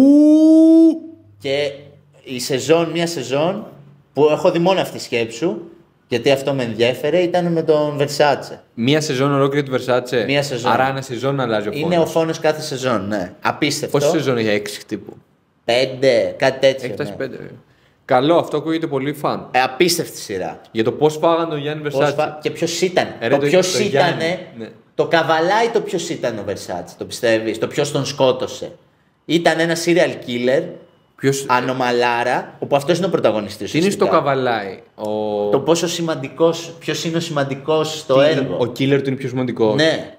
Και η σεζόν, μια σεζόν που έχω δει μόνο αυτή τη σκέψου, γιατί αυτό με ενδιέφερε, ήταν με τον Versace. Μία σεζόν ολόκληρη του Versace. Μία σεζόν. Άρα ένα σεζόν αλλάζει ο φόνος. Είναι ο φόνος κάθε σεζόν, ναι. Απίστευτο. Πόση σεζόν έχει, έξι τύπου. Πέντε, κάτι τέτοιο. Έχει φτάσει ναι. πέντε. ε. Καλό, αυτό ακούγεται πολύ φαν. Ε, απίστευτη σειρά. Για το πώ φάγαν τον Γιάννη Πώς Versace. φα- Και ποιο ήταν. Ε, ρε, το το- ποιο το ήταν. Γιάννη, ναι. Το καβαλάει το ποιο ήταν ο Versace. Το πιστεύει. Το ποιο τον σκότωσε. Ήταν ένα serial killer. Ποιος... Ανομαλάρα. Όπου αυτό είναι ο πρωταγωνιστή. Τι είναι στο καβαλάει. Ο... Το πόσο σημαντικό. Ποιο είναι ο σημαντικό στο Τι- έργο. Ο killer του είναι πιο σημαντικό. Ναι.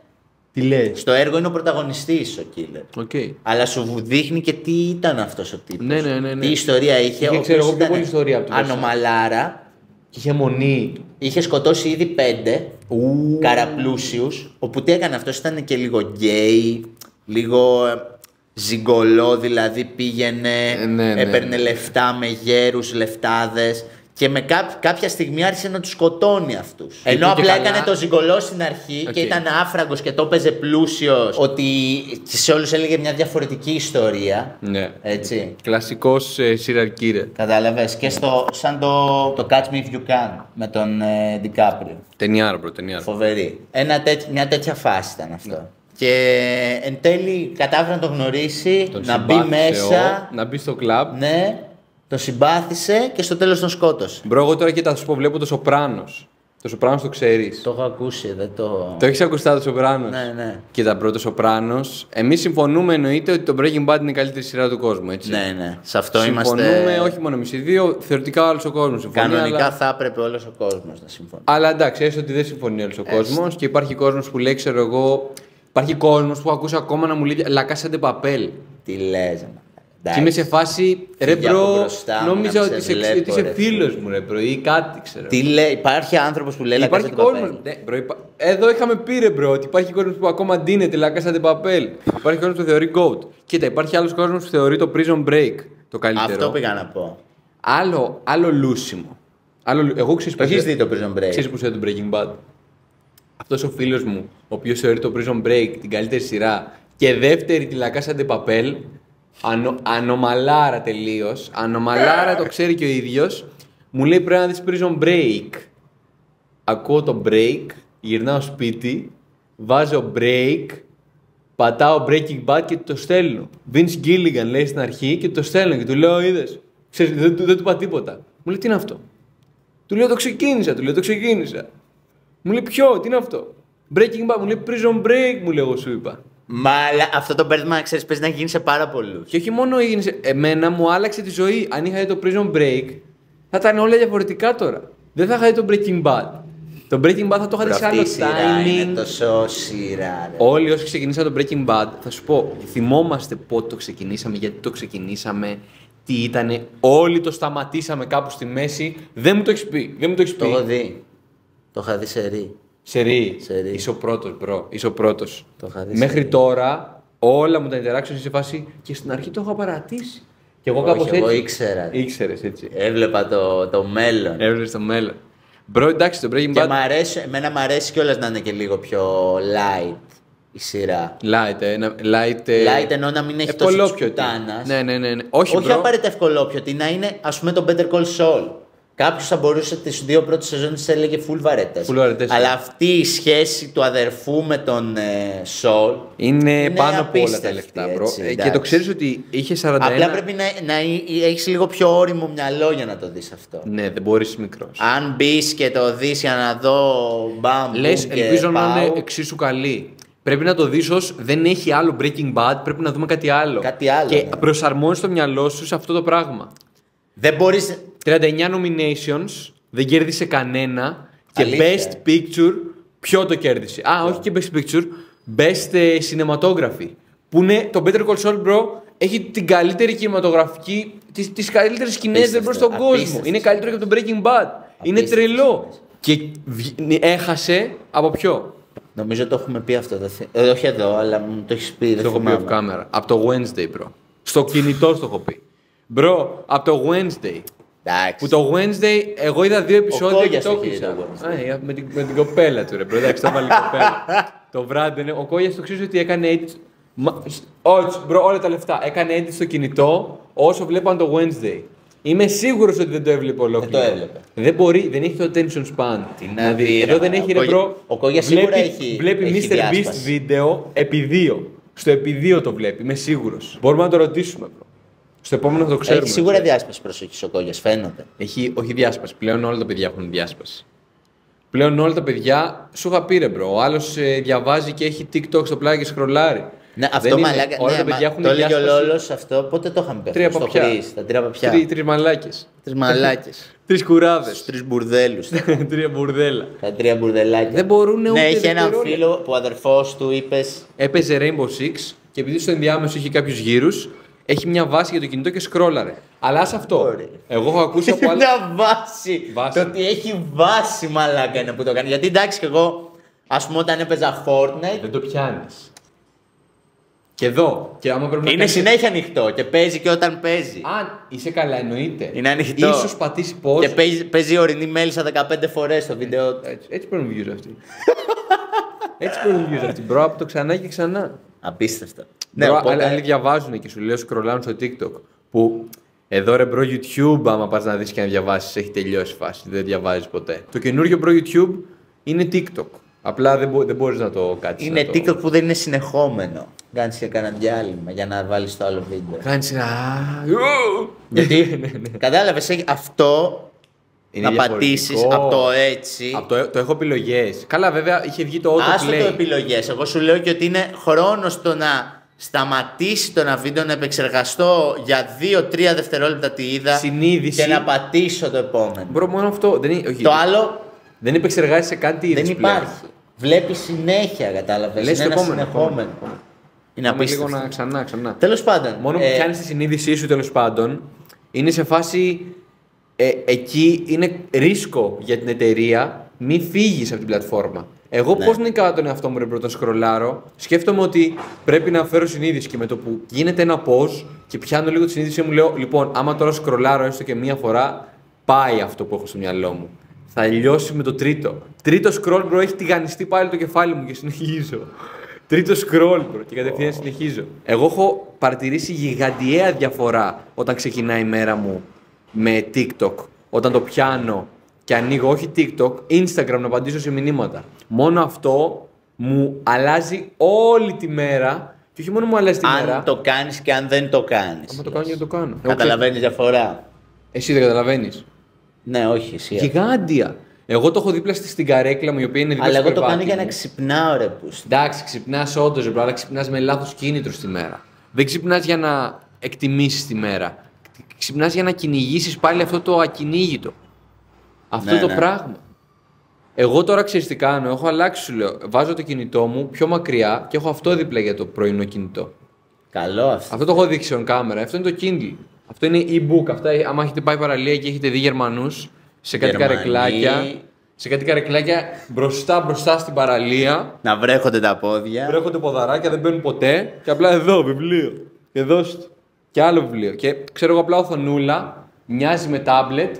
Τι λες. Στο έργο είναι ο πρωταγωνιστής ο killer. Okay. Αλλά σου δείχνει και τι ήταν αυτός ο τύπος. Ναι, ναι, ναι, ναι. Τι ιστορία είχε. Είχε, ο ξέρω οποίος εγώ, πιο ήταν πολλή ιστορία από το ανομαλάρα. Και είχε μονή. Είχε σκοτώσει ήδη πέντε Ου. καραπλούσιους. Όπου τι έκανε αυτός, ήταν και λίγο γκέι, λίγο ε, ζιγκολό, δηλαδή πήγαινε, Ε, ναι, ναι, έπαιρνε ναι. λεφτά με γέρους, λεφτάδες. Και με κά- κάποια στιγμή άρχισε να τους σκοτώνει αυτούς. Και Ενώ πήγε απλά καλά. έκανε το ζιγκολό στην αρχή Οκ. και ήταν άφραγκος και το έπαιζε πλούσιος. Ότι σε όλους έλεγε μια διαφορετική ιστορία. Ναι. Έτσι. Κλασικός ε, serial killer. Κατάλαβες. Και στο, σαν το, το Catch Me If You Can με τον ε, DiCaprio. Ταινιάρα, μπρο, ταινιάρα. Φοβερή. Ένα τέτοι- μια τέτοια φάση ήταν αυτό. Και εν τέλει κατάφερε να τον γνωρίσει, Τον να μπει συμπάθησε μέσα. ο- να μπει στο κλαμπ. Ναι, το συμπάθησε και στο τέλος τον σκότωσε. Μπρο, εγώ τώρα κοίτα, θα σου πω, βλέπω το Σοπράνος. Το Σοπράνος το ξέρεις. Το έχω ακούσει, δεν το. Το έχεις ακουστά το Σοπράνος. Ναι, ναι. Κοίτα, πρώτο Σοπράνος. Εμείς συμφωνούμε εννοείται ότι το Breaking Bad είναι η καλύτερη σειρά του κόσμου, έτσι. Ναι, ναι. Σε αυτό συμφωνούμε, είμαστε. όχι μόνο εμείς οι δύο, θεωρητικά όλος ο κόσμος συμφωνεί. Κανονικά αλλά... θα έπρεπε όλος ο κόσμος να συμφωνεί. αλλά εντάξει, έστω ότι δεν συμφωνεί όλος ο κόσμος και υπάρχει κόσμος που λέει, ξέρω εγώ. Υπάρχει κόσμος που ακούσει ακόμα να μου λέει La Casa de Papel. Τι λες, μα. Και είμαι σε φάση, ρε Φύγε από μπρο, μπροστά μου, νόμιζα να ότι σε είσαι, βλέπω, ότι είσαι ρε, φίλος μου, ρε μπρο, ή κάτι, ξέρω. Τι λέει, υπάρχει άνθρωπος που λέει Υπάρχει La Casa de κόσμο. Papel. Ναι, bro, υπά... Εδώ είχαμε πει ρε bro ότι υπάρχει κόσμο που ακόμα ντύνεται La Casa de Papel. Υπάρχει κόσμο που θεωρεί GOAT. Κοίτα, υπάρχει άλλο κόσμο που θεωρεί το Prison Break το καλύτερο. Αυτό πήγα να πω. Άλλο, άλλο λούσιμο. Άλλο... λου- Εγώ ξέρω Το έχεις δει το Prison Break. Ξέρεις που είναι το Breaking Bad. Αυτό ο φίλο μου, ο οποίο θεωρεί το Prison Break την καλύτερη σειρά και δεύτερη τη La Casa de Papel. Ανο... Ανομαλάρα τελείω. Ανομαλάρα το ξέρει και ο ίδιο. Μου λέει πρέπει να δει Prison Break. Ακούω το break, γυρνάω σπίτι, βάζω break, πατάω Breaking Bad και του το στέλνω. Vince Gilligan λέει στην αρχή και του το στέλνω και του λέω: είδες, ξέρεις, δεν, του- δεν του είπα τίποτα. Μου λέει: τι είναι αυτό. Του λέω: το ξεκίνησα, του λέω: το ξεκίνησα. Μου λέει: ποιο, τι είναι αυτό. Breaking Bad, μου λέει: Prison Break, μου λέει: εγώ σου είπα. Μα αλλά αυτό το μπέρδεμα, ξέρεις, παίζει να γίνει σε πάρα πολλούς. Και όχι μόνο έγινε, σε- εμένα μου άλλαξε τη ζωή. Αν είχα δει το Prison Break, θα ήταν όλα διαφορετικά τώρα. Δεν θα είχα δει το Breaking Bad. Το Breaking Bad θα το είχα δει σε Αυτή άλλο η σειρά είναι timing. τόσο σειρά, ρε. Όλοι όσοι ξεκινήσαμε το Breaking Bad, θα σου πω, θυμόμαστε πότε το ξεκινήσαμε, γιατί το ξεκινήσαμε, τι ήτανε. Όλοι το σταματήσαμε κάπου στη μέση. Δεν μου το έχει πει. Δεν μου το έχει Το έχω πει. δει. Το είχα δει σε ρί. Σερί. Σερί. Είσαι ο πρώτο, bro. Είσαι ο πρώτο. Το είχα δει Μέχρι σερί. τώρα, όλα μου τα interactions είναι σε φάση και στην αρχή το είχα παρατήσει. Και εγώ κάπως Όχι, εγώ έτσι. ήξερα. Ήξερε έτσι. Έβλεπα το, το μέλλον. Έβλεπε το μέλλον. Μπρο, εντάξει, το Breaking Και Bad. μ' αρέσει, εμένα μ' αρέσει κιόλας να είναι και λίγο πιο light η σειρά. Light, ε, να- light, ε, Light εννοώ να μην έχει τόσο ευκολόπιωτη. κουτάνας. Ναι, ναι, ναι, ναι. Όχι, Όχι bro. απαραίτητα ευκολόπιωτη, να είναι ας πούμε το Better Call Saul. Κάποιο θα μπορούσε τις δύο πρώτες σεζόν τη έλεγε full βαρέτες. Full βαρετές, Αλλά ναι. αυτή η σχέση του αδερφού με τον ε, Saul Είναι, πάνω από όλα τα απίστευτη, λεφτά, bro. έτσι, Ε, και εντάξει. το ξέρει ότι είχε σαράντα ένα. Απλά πρέπει να, να έχεις λίγο πιο όριμο μυαλό για να το δεις αυτό. Ναι, δεν μπορεί μικρό. Αν μπει και το δεις για να δω μπαμ, Λε, μπουμ και ελπίζω να πάω, είναι εξίσου καλή. Πρέπει να το δει ως δεν έχει άλλο Breaking Bad, πρέπει να δούμε κάτι άλλο. Κάτι άλλο, Και ναι. προσαρμόζει το μυαλό σου σε αυτό το πράγμα. δεν μπορείς... τριάντα εννιά nominations, δεν κέρδισε κανένα. Και Αλήθεια. Best Picture, ποιο το κέρδισε. Α, όχι και Best Picture, Best ε, Cinematography. Που είναι το Better Call Saul, bro, έχει την καλύτερη κινηματογραφική, τις, τις καλύτερες σκηνές Απίστευτο, μπρο στον κόσμο. απίστευτο. Είναι καλύτερο και από το Breaking Bad. Είναι Απίστευτο. τρελό. Και βγ- έχασε από ποιο. Νομίζω το έχουμε πει αυτό. Δεν θυ- ε, όχι εδώ, αλλά μου το έχει πει. Δεν Το έχω πει θυμάμαι. off camera. Από το Wednesday, bro. Στο κινητό το έχω πει. Bro, από το Wednesday. Εντάξει. Που το Wednesday, εγώ είδα δύο επεισόδια και Κόγιας το το είχε κλείσα. το Wednesday. Α, ε, με, την, με την κοπέλα του, ρε bro. Εντάξει, το βάλει η κοπέλα. Το βράδυ, ναι. Ο Κόγιας το ξέρει ότι έκανε edit. Μα... Όχι, bro, όλα τα λεφτά. Έκανε edit στο κινητό όσο βλέπαν το Wednesday. Είμαι σίγουρος ότι δεν το έβλεπε ολόκληρο. Δεν το έβλεπε. Δεν μπορεί, δεν έχει το attention span. Τι Να να δει. δει, Εδώ ρε, δεν μα, έχει ο ρε Κόγια- bro. ο Κόγιας σίγουρα βλέπει, έχει- βλέπει έχει μίστερ Beast διάσπαση. βίντεο επί δύο. Στο επί δύο το βλέπει, είμαι σίγουρος. Μπορούμε να το ρωτήσουμε, bro. Στο επόμενο θα το ξέρουμε. Έχει σίγουρα διάσπαση προσοχή ο Κόγιας, φαίνεται. Έχει, όχι διάσπαση. Πλέον όλα τα παιδιά έχουν διάσπαση. Πλέον όλα τα παιδιά, σου είχα πει ρε μπρο, ο άλλος ε, διαβάζει και έχει TikTok στο πλάι και σκρολάρει. Ναι, αυτό Δεν είναι. μαλάκα. Όλα Ναι, τα παιδιά μα- έχουν το έλεγε ο διάσπαση. Λόλος αυτό. Πότε το είχαμε πει Τρία αυτό, στο παπιά. Χρής, τα τρία παπιά. Τρει τρεις μαλάκες. Τρεις μαλάκες. Τρεις κουράδες. Τους τρεις μπουρδέλους. Τρία μπουρδέλα. Τα τρία μπουρδελάκια. Δεν μπορούν ούτε Ναι, είχε έναν δευτερόλεπτα. φίλο που ο αδερφός του είπες. Έπαιζε Rainbow Six και επειδή στο ενδιάμεσο είχε κάποιου γύρου, έχει μια βάση για το κινητό και σκρόλαρε. Αλλά σε αυτό. Ωραία. Εγώ έχω ακούσει από άλλα. Μια βάση. Βάση. Το ότι έχει βάση μαλάκα είναι που το κάνει. Γιατί εντάξει και εγώ, ας πούμε όταν έπαιζα Fortnite, Δεν το πιάνει. Και εδώ. Και άμα πρέπει να είναι κάνεις- συνέχεια ανοιχτό και παίζει και όταν παίζει. Αν είσαι καλά, εννοείται. Είναι ανοιχτό. Ίσως πατήσει πώ. Και παίζει, παίζει ορεινή μέλισσα δεκαπέντε φορές στο βίντεο. Έτσι, έτσι παίρνουν views αυτοί. έτσι παίρνουν views αυτοί. Μπρο από το ξανά και ξανά. Απίστευτο. Ναι, Ναι, μπρο, οπότε... άλλοι διαβάζουν και σου λέω σκρολάρουν στο TikTok. Που εδώ ρε μπρο YouTube, άμα πας να δεις και να διαβάσεις, έχει τελειώσει η φάση. Δεν διαβάζεις ποτέ. Το καινούριο μπρο YouTube είναι TikTok. Απλά δεν, μπο, δεν μπορείς να το κάτσεις. Είναι να το... TikTok που δεν είναι συνεχόμενο. Κάνεις και κανένα διάλειμμα για να βάλεις το άλλο βίντεο. Κάνεις ένα. Γιατί κατάλαβες, έχει αυτό Είναι να διαφορετικό. πατήσεις από το έτσι. Από το, το έχω επιλογές. Καλά, βέβαια είχε βγει το Άστο autoplay. το επιλογές. Εγώ σου λέω και ότι είναι χρόνος το να σταματήσει το ένα βίντεο, να επεξεργαστώ για δύο τρία δευτερόλεπτα τι είδα Συνείδηση. και να πατήσω το επόμενο. Μπρο, μόνο αυτό. Δεν, είναι, όχι, Το άλλο δεν επεξεργάζεσαι καν τι είδες δεν πλέον. υπάρχει. Βλέπει συνέχεια, κατάλαβες. Λες Είναι το ένα επόμενο, συνεχόμενο. επόμενο. Είναι Πάμε λίγο απίστευτο. να ξανά, ξανά. Τέλος πάντων. Μόνο που ε, πιάνει τη συνείδησή σου τέλο πάντων, είναι σε φάση. Ε, εκεί είναι ρίσκο για την εταιρεία, μη φύγει από την πλατφόρμα. Εγώ Ναι. πώς νικάω τον εαυτό μου ρε πρώτον σκρολάρω, σκέφτομαι ότι πρέπει να φέρω συνείδηση και με το που γίνεται ένα pause και πιάνω λίγο τη συνείδησή μου, λέω λοιπόν, άμα τώρα σκρολάρω έστω και μία φορά, πάει αυτό που έχω στο μυαλό μου. Θα λιώσει με το τρίτο. Τρίτο scroll, bro, έχει τηγανιστεί πάλι το κεφάλι μου και συνεχίζω. Τρίτο scroll, bro, και κατευθείαν συνεχίζω. Εγώ έχω παρατηρήσει γιγαντιαία διαφορά όταν ξεκινάει η μέρα μου με TikTok. Όταν το πιάνω και ανοίγω όχι TikTok, Instagram να απαντήσω σε μηνύματα. Μόνο αυτό μου αλλάζει όλη τη μέρα. Και όχι μόνο μου αλλάζει τη μέρα. αν το κάνεις και αν δεν το κάνεις. Άμα το κάνω, γιατί το κάνω. Εγώ Καταλαβαίνεις διαφορά. ξέρω. Εσύ δεν καταλαβαίνει. Ναι, όχι, εσύ. Γιγάντια. Εγώ το έχω δίπλα στη- στην καρέκλα μου, η οποία είναι δίπλα Αλλά στο εγώ το κάνω κρεβάτι για να μου. ξυπνάω, ρε πούς. Εντάξει, ξυπνά όντω, ρε, αλλά ξυπνά με λάθο κίνητρο στη μέρα. Δεν ξυπνά για να εκτιμήσει τη μέρα. Ξυπνά για να κυνηγήσει πάλι αυτό το ακυνήγητο. Αυτό Ναι, το ναι. πράγμα. Εγώ τώρα ξέρει τι κάνω. Έχω αλλάξει, σου λέω. Βάζω το κινητό μου πιο μακριά και έχω αυτό δίπλα για το πρωινό κινητό. Καλό αυτό. Αυτό το έχω δείξει on camera. Αυτό είναι το Kindle. Αυτό είναι e-book. Αυτά, άμα έχετε πάει παραλία και έχετε δει Γερμανούς σε κάτι Γερμανοί. καρεκλάκια. Σε κάτι καρεκλάκια μπροστά μπροστά στην παραλία. Να βρέχονται τα πόδια. Βρέχονται ποδαράκια, δεν μπαίνουν ποτέ. Και απλά εδώ βιβλίο. Και δώστε. Και άλλο βιβλίο. Και ξέρω εγώ απλά οθονούλα, μοιάζει με τάμπλετ.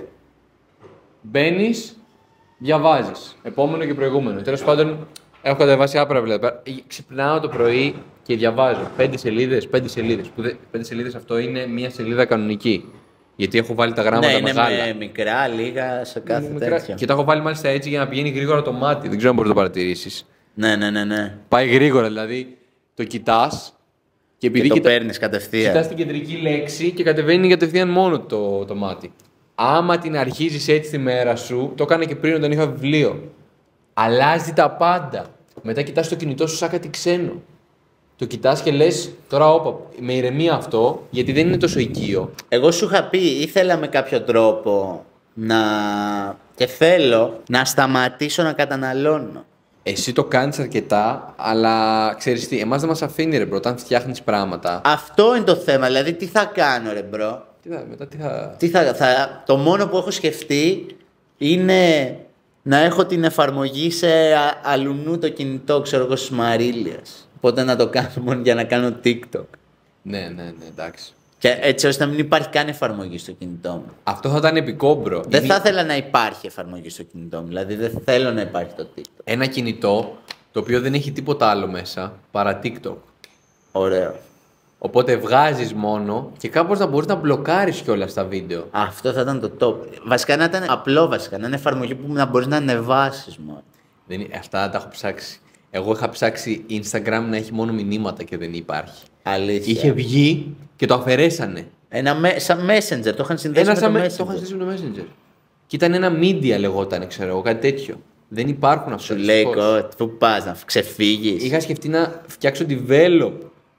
Μπαίνει, διαβάζει. Επόμενο και προηγούμενο. Τέλο πάντων, έχω κατεβάσει άπειρα βιβλία. Ξυπνάω το πρωί και διαβάζω. Πέντε σελίδε, πέντε σελίδε. Πέντε σελίδε αυτό είναι μία σελίδα κανονική. Γιατί έχω βάλει τα γράμματα Ναι, είναι μεγάλα. με μικρά, λίγα σε κάθε Είναι μικρά. τέτοιο. Και τα έχω βάλει μάλιστα έτσι για να πηγαίνει γρήγορα το μάτι. Δεν ξέρω αν μπορεί να το παρατηρήσει. Ναι, ναι, ναι, ναι. Πάει γρήγορα, δηλαδή το κοιτά και επειδή Και το κοιτά, παίρνεις κατευθείαν. κοιτάς την κεντρική λέξη και κατεβαίνει κατευθείαν μόνο το, το μάτι. Άμα την αρχίζεις έτσι τη μέρα σου, το έκανα και πριν όταν είχα βιβλίο. Αλλάζει τα πάντα. Μετά κοιτάς το κινητό σου σαν κάτι ξένο. Το κοιτάς και λες, τώρα όπα, με ηρεμία αυτό, γιατί δεν είναι τόσο οικείο. Εγώ σου είχα πει, ήθελα με κάποιο τρόπο να. Και θέλω να σταματήσω να καταναλώνω. Εσύ το κάνεις αρκετά, αλλά ξέρεις τι, εμάς δεν μας αφήνει ρε μπρο, όταν φτιάχνεις πράγματα. Αυτό είναι το θέμα. Δηλαδή, τι θα κάνω, ρε μπρο. Τι θα, μετά τι θα... Τι θα, θα, το μόνο που έχω σκεφτεί είναι να έχω την εφαρμογή σε α, αλουνού το κινητό, ξέρω εγώ, στις Μαρίλιας. Οπότε να το κάνω μόνο για να κάνω TikTok. Ναι, ναι, ναι, εντάξει. Και έτσι ώστε να μην υπάρχει καν εφαρμογή στο κινητό μου. Αυτό θα ήταν επικό, μπρο. Δεν Είναι θα ήθελα να υπάρχει εφαρμογή στο κινητό μου. Δηλαδή δεν θέλω να υπάρχει το TikTok. ένα κινητό το οποίο δεν έχει τίποτα άλλο μέσα παρά TikTok. Ωραίο. Οπότε βγάζεις μόνο και κάπως να μπορείς να μπλοκάρεις κιόλας τα βίντεο. Αυτό θα ήταν το top. Βασικά να ήταν απλό βασικά. Να είναι εφαρμογή που να μπορεί να ανεβάσει μόνο. Δεν, είναι- αυτά τα έχω ψάξει. Εγώ είχα ψάξει Instagram να έχει μόνο μηνύματα και δεν υπάρχει. Αλήθεια. Είχε βγει και το αφαιρέσανε. Ένα με, σαν Messenger. Το είχαν συνδέσει Ένα με σαν το με- Messenger. το είχα στήσει με το Messenger. Και ήταν ένα media λεγόταν, ξέρω εγώ, κάτι τέτοιο. Δεν υπάρχουν αυτά. Σου λέει δυστυχώς. κότ, πού πα να ξεφύγει. Είχα σκεφτεί να φτιάξω develop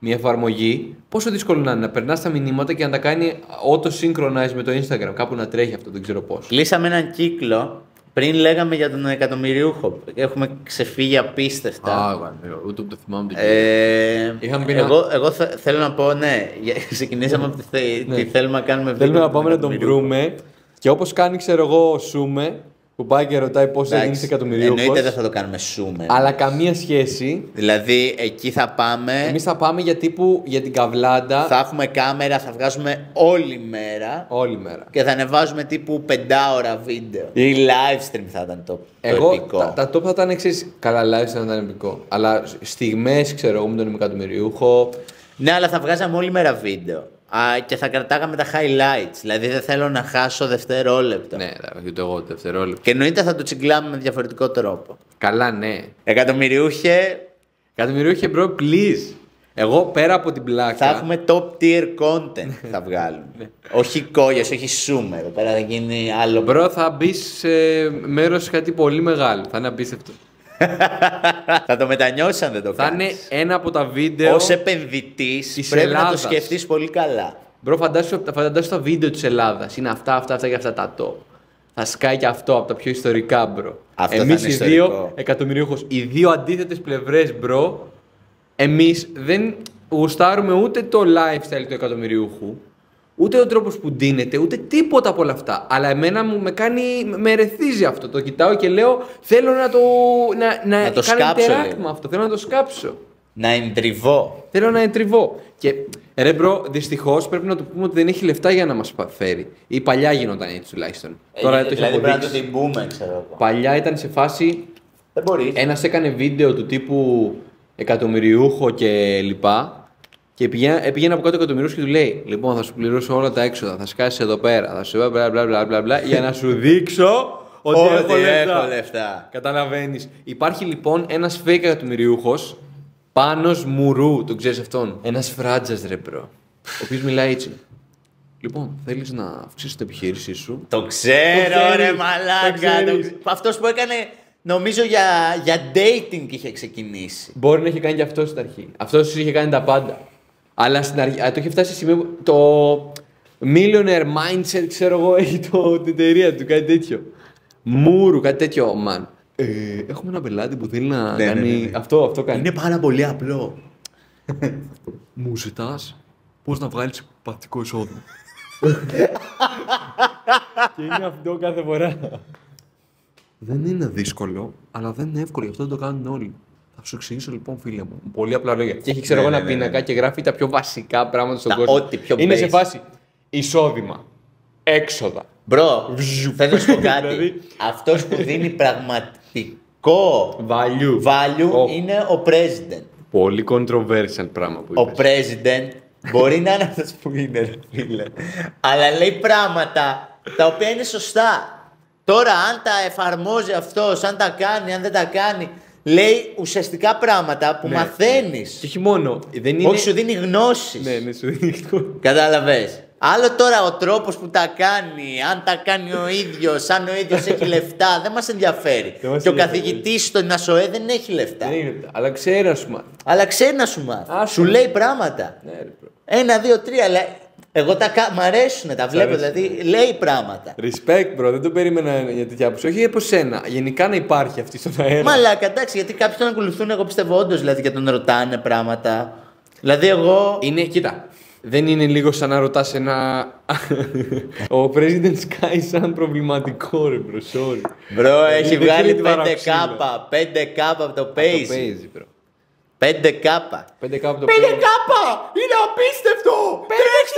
μια εφαρμογή, πόσο δύσκολο να είναι να περνά τα μηνύματα και να τα κάνει auto-synchronize με το Instagram. Κάπου να τρέχει αυτό, δεν ξέρω πώς. Κλείσαμε έναν κύκλο. Πριν λέγαμε για τον εκατομμυριούχο. Έχουμε ξεφύγει απίστευτα. Α, ούτε που το θυμάμαι. Ε, Είχαμε πει να- εγώ εγώ θε- θέλω να πω, ναι, για- ξεκινήσαμε από τη θε- Ναι. τι θέλουμε να κάνουμε. Θέλουμε βίντεο να πάμε με να τον εκατομμυριούχο. βρούμε και όπως κάνει, ξέρω εγώ, ο Σούμε που πάει και ρωτάει πώς θα γίνει Εντάξει, εκατομμυριούχος. εννοείται δεν θα το κάνουμε σούμε. Αλλά καμία σχέση. Δηλαδή εκεί θα πάμε. Εμείς θα πάμε για τύπου για την καβλάντα Θα έχουμε κάμερα, θα βγάζουμε όλη μέρα. όλη μέρα. Και θα ανεβάζουμε τύπου πεντάωρα βίντεο. Ή live stream θα ήταν το, το Εγώ επικό. τα, τα top θα ήταν εξής. Καλά, live θα ήταν επικό. Αλλά στιγμές, ξέρω εγώ, με τον εκατομμυριούχο. Ναι, αλλά θα βγάζαμε όλη μέρα βίντεο. Α, και θα κρατάγαμε τα highlights. Δηλαδή δεν θέλω να χάσω δευτερόλεπτο. Ναι, εντάξει, ούτε εγώ δευτερόλεπτο. Και εννοείται θα το τσιγκλάμε με διαφορετικό τρόπο. Καλά, ναι. Εκατομμυριούχε, Εκατομμυριούχε, bro, please. Εγώ πέρα από την πλάκα. θα έχουμε top tier content θα βγάλουμε. Όχι κόγιες, όχι σούμε. Εδώ πέρα θα γίνει άλλο. Bro, θα μπει σε μέρο σε κάτι πολύ μεγάλο. Θα είναι απίστευτο. θα το μετανιώσεις αν δεν το Θα είναι κάνεις. ένα από τα βίντεο. Ως επενδυτής της πρέπει να το Ελλάδας. σκεφτείς πολύ καλά. Μπρο, φαντάσου, φαντάσου τα βίντεο της Ελλάδας. Είναι αυτά, αυτά, αυτά και αυτά τα top. Θα σκάει και αυτό από τα πιο ιστορικά, μπρο. Αυτό θα Εμείς είναι οι δύο ιστορικό. εκατομμυριούχος, οι δύο αντίθετες πλευρές, μπρο, εμείς δεν γουστάρουμε ούτε το lifestyle του εκατομμυριούχου, ούτε ο τρόπος που ντύνεται, ούτε τίποτα από όλα αυτά. Αλλά εμένα μου με κάνει, με ερεθίζει αυτό. Το κοιτάω και λέω, θέλω να το, να, να, Να το κάνω σκάψω, interact λέει. με αυτό, θέλω να το σκάψω. Να εντριβώ. Θέλω να εντριβώ. Και ρε μπρο, δυστυχώς πρέπει να του πούμε ότι δεν έχει λεφτά για να μας φέρει. Ή παλιά γινόταν έτσι τουλάχιστον. Τώρα το έχει δηλαδή πρέπει να το αποδείξει. τυμπούμε, ξέρω εγώ. Παλιά ήταν σε φάση. Δεν μπορεί. Ένας έκανε βίντεο του τύπου εκατομμυριούχο και λοιπά. Και πήγαινε, πήγαινε από κάτω εκατομμυριούχο και του λέει: Λοιπόν, θα σου πληρώσω όλα τα έξοδα. Θα σκάσει εδώ πέρα. Θα σου μπλα μπλα μπλα μπλα μπλα για να σου δείξω ότι Ότι έχω λεφτά. έχω λεφτά. Καταλαβαίνεις. Υπάρχει λοιπόν ένας fake εκατομμυριούχος, Πάνος Μουρού, τον ξέρεις αυτόν. Ένας φράτζας ρε μπρο, ο οποίος μιλάει έτσι. Λοιπόν, θέλεις να αυξήσεις την επιχείρησή σου. Το ξέρω, Το ξέρεις, ρε το μαλάκα. ξέρεις. Το ξε- Αυτός που έκανε, νομίζω για, για dating είχε ξεκινήσει. Μπορεί να είχε κάνει και αυτό στην αρχή. Αυτός είχε κάνει τα πάντα. Αλλά στην αρχή, α, το είχε φτάσει σε σημείο που το millionaire mindset, ξέρω εγώ, έχει το, την εταιρεία του, κάτι τέτοιο. Μουρου, κάτι τέτοιο, man. Ε, έχουμε ένα πελάτη που θέλει να Ναι, κάνει. ναι, ναι, ναι. Αυτό, αυτό κάνει. Είναι πάρα πολύ απλό. Μου ζητάς πώς να βγάλεις πατικό εισόδημα. Και είναι αυτό κάθε φορά. Δεν είναι δύσκολο, αλλά δεν είναι εύκολο, γι' αυτό δεν το κάνουν όλοι. Θα σου εξηγήσω λοιπόν, φίλε μου. Πολύ απλά λόγια. Και έχει, ξέρω Ναι, εγώ, ναι, ένα ναι, ναι. πίνακα και γράφει τα πιο βασικά πράγματα στον Τα κόσμο. ό,τι πιο είναι σε basic. φάση εισόδημα, έξοδα. Μπρο, θέλω να σου πω κάτι. Δηλαδή- Αυτός που δίνει πραγματικό Value. value Oh. είναι ο president. Πολύ controversial πράγμα που Ο είπες. president μπορεί να είναι αυτός που είναι, ρε φίλε. Αλλά λέει πράγματα τα οποία είναι σωστά. Τώρα, αν τα εφαρμόζει αυτός, αν τα κάνει, αν δεν τα κάνει, λέει ουσιαστικά πράγματα που Ναι. μαθαίνεις. Και όχι μόνο. Δεν είναι... Όχι, σου δίνει γνώσεις. Ναι, ναι, σου δίνει. Κατάλαβες. Άλλο τώρα ο τρόπος που τα κάνει, αν τα κάνει ο ίδιος, αν ο ίδιος έχει λεφτά, δεν μας ενδιαφέρει. Δεν μας Και ο ενδιαφέρει. καθηγητής στον ΑΣΟΕ δεν έχει λεφτά. Δεν είναι. Αλλά ξέρει, α πούμε. Αλλά ξέρει να σου μάθει. Άσο. Σου λέει πράγματα. Ναι, ρε, bro. Ένα, δύο, τρία. Αλλά εγώ τα κα... μ' αρέσουν, τα βλέπω. αρέσουν, Δηλαδή λέει πράγματα. Respect, bro, δεν το περίμενα για τέτοια άποψη. Όχι από σένα. Γενικά να υπάρχει αυτή στον αέρα. Μαλάκα, εντάξει, γιατί κάποιοι τον ακολουθούν, εγώ πιστεύω όντω δηλαδή και τον ρωτάνε πράγματα. Δηλαδή εγώ. Είναι, κοίτα. Δεν είναι λίγο σαν να ρωτά ένα. Ο President Sky σαν προβληματικό, ρε, bro, sorry. Μπρο, έχει δεν βγάλει ξέρει τι πέντε παραξύλο. κάπα. πέντε κάπα από το Το Pace. παίζει, bro. πέντε κάπα. Πέντε κάπου το πέντε παίζει. κάπα! Είναι απίστευτο! Δεν έχεις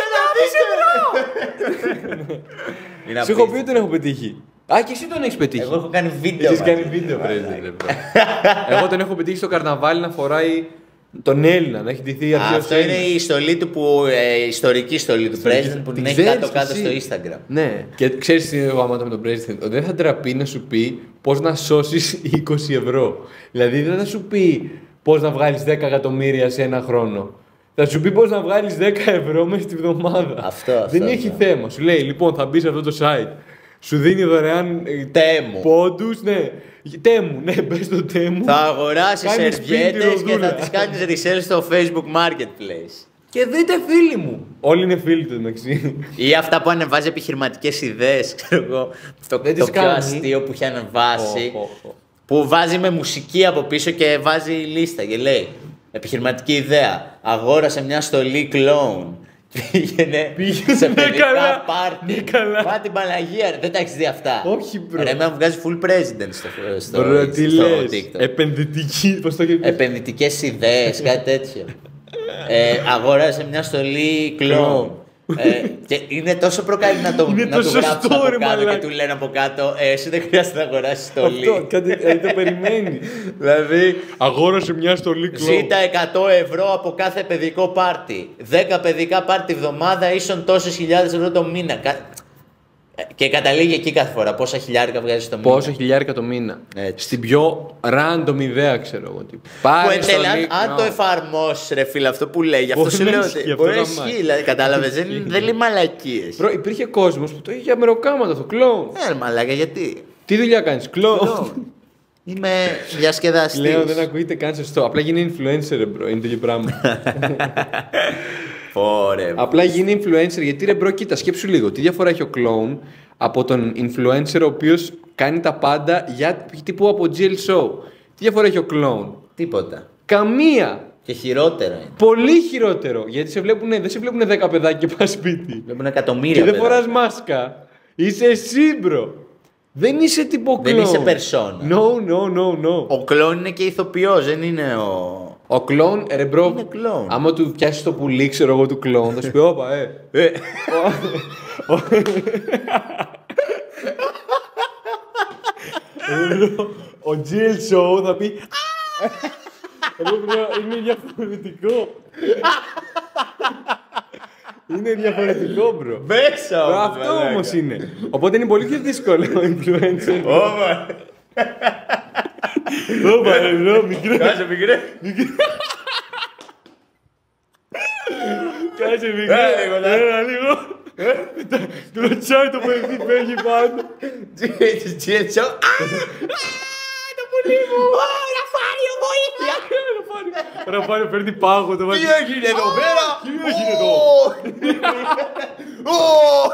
ξαναδεί! Είναι Σου έχω πει απίστευτο. ότι τον έχω πετύχει. Α, και εσύ τον έχει πετύχει. Εγώ έχω κάνει βίντεο. Έχεις μαζί. κάνει βίντεο, President, ρε, bro. Εγώ τον έχω πετύχει στο καρναβάλι να φοράει τον Έλληνα, να έχει ντυθεί αρχαίο. Αυτό είναι η στολή του που. Ε, ιστορική στολή του President που την έχει ξέρεις κάτω-κάτω κι εσύ. στο Instagram. Ναι. Και ξέρει τι είναι γαμάτα με τον President. Ότι δεν θα ντραπεί να σου πει πώ να σώσει είκοσι ευρώ. Δηλαδή δεν θα σου πει πώ να βγάλει δέκα εκατομμύρια σε ένα χρόνο. Θα σου πει πώ να βγάλει δέκα ευρώ μέσα στη βδομάδα. Αυτό, αυτό, Δεν έχει αυτό. θέμα. Σου λέει λοιπόν θα μπει σε αυτό το site. Σου δίνει δωρεάν ε, Τέμου. πόντους, ναι. Τέμου, ναι, μπες στο Τέμου. Θα αγοράσεις Κάνεις σερβιέτες σπίτι και θα ροδούλα. τις κάνεις resell στο Facebook Marketplace. Και δείτε φίλοι μου. Όλοι είναι φίλοι του μεταξύ. Ή αυτά που ανεβάζει επιχειρηματικές ιδέες, ξέρω εγώ. Το, Δεν το τις πιο κάνει. αστείο που έχει ανεβάσει. Ω, ω, ω. Που βάζει με μουσική από πίσω και βάζει λίστα και λέει επιχειρηματική ιδέα. Αγόρασε μια στολή κλόουν. Πήγαινε Πήγαινε, σε ναι, παιδικά καλά. πάρτι. Ναι, καλά. Μα την Παναγία, ρε, δεν τα έχεις δει αυτά. Όχι, μπρο. Ρε, εμένα μου βγάζει full president στο, στο, Μπρο, τι στο λες. TikTok. Επενδυτική, πώς το έχεις πει. Επενδυτικές ιδέες, κάτι τέτοιο. ε, αγόρασε μια στολή κλόουν. ε, και είναι τόσο προκαλεί να το, Είναι να του το γράψουν σωστό, από ρε, κάτω και μαλάκα. του λένε από κάτω ε, εσύ δεν χρειάζεται να αγοράσεις στολή. Αυτό, κάτι, ε, το περιμένει. Δηλαδή Αγόρασε μια στολή κλόουν. ζήτα εκατό ευρώ από κάθε παιδικό πάρτι. δέκα παιδικά πάρτι εβδομάδα ίσον τόσες χιλιάδες ευρώ το μήνα. Κα- Και καταλήγει εκεί κάθε φορά. Πόσα χιλιάρικα βγάζει το μήνα. Πόσα χιλιάρικα το μήνα. Έτσι. Στην πιο random ιδέα, ξέρω εγώ. Τύπου. Που Πάρε εν τέλει, αν, στολή, αν no. το εφαρμόσει, ρε φίλε, αυτό που λέει, γι' αυτό Μπορεί σου να λέω ισχύει, ότι. αυτό Μπορεί να γαμάει. ισχύει, δηλαδή, κατάλαβε. δεν, δεν λέει μαλακίε. Μπρο, υπήρχε κόσμο που το είχε για μεροκάματα το κλόουν. Ε, μαλάκα, γιατί. Τι δουλειά κάνει, κλόουν. Είμαι διασκεδαστή. Λέω δεν ακούγεται καν σωστό. Απλά γίνει influencer, ρε, μπρο. Είναι το ίδιο πράγμα. Ωραία. Απλά γίνει influencer γιατί ρε μπρο, κοίτα, σκέψου λίγο. Τι διαφορά έχει ο clone από τον influencer ο οποίο κάνει τα πάντα για τύπου από τζι ελ Show. Τι διαφορά έχει ο clone. Τίποτα. Καμία. Και χειρότερο είναι. Πολύ χειρότερο. Γιατί σε βλέπουνε, δεν σε βλέπουν δέκα παιδάκια και πα σπίτι. Βλέπουν εκατομμύρια. Και δεν παιδάκια. φορά μάσκα. Είσαι εσύ, μπρο. Δεν είσαι τύπο clone. Δεν είσαι persona. No, no, no, no. Ο κλόν είναι και ηθοποιός, δεν είναι ο. Ο κλόν, ρε μπρο, Είναι κλόουν. άμα του πιάσει το πουλί, ξέρω εγώ, του κλόν, θα σου πει, όπα, ε. Ε. Ο τζι ελ Show θα πει, ρε μπρο, είναι διαφορετικό. Είναι διαφορετικό, μπρο. Μέσα Μπρο, αυτό όμως είναι. Οπότε είναι πολύ πιο δύσκολο ο influencer. Όμα. Όπα, ρε μπρο, μικρό. Κάτσε μικρέ. Κάτσε μικρό. Ε, λίγο, ναι. Έλα λίγο. Κλωτσάει το παιδί, φεύγει πάνω. Τζιέτσο. Α, το πουλί μου. Α, Ραφάριο, βοήθεια. Ραφάριο παίρνει πάγο το Τι βάζει. έγινε εδώ πέρα. Τι έγινε εδώ? Ω.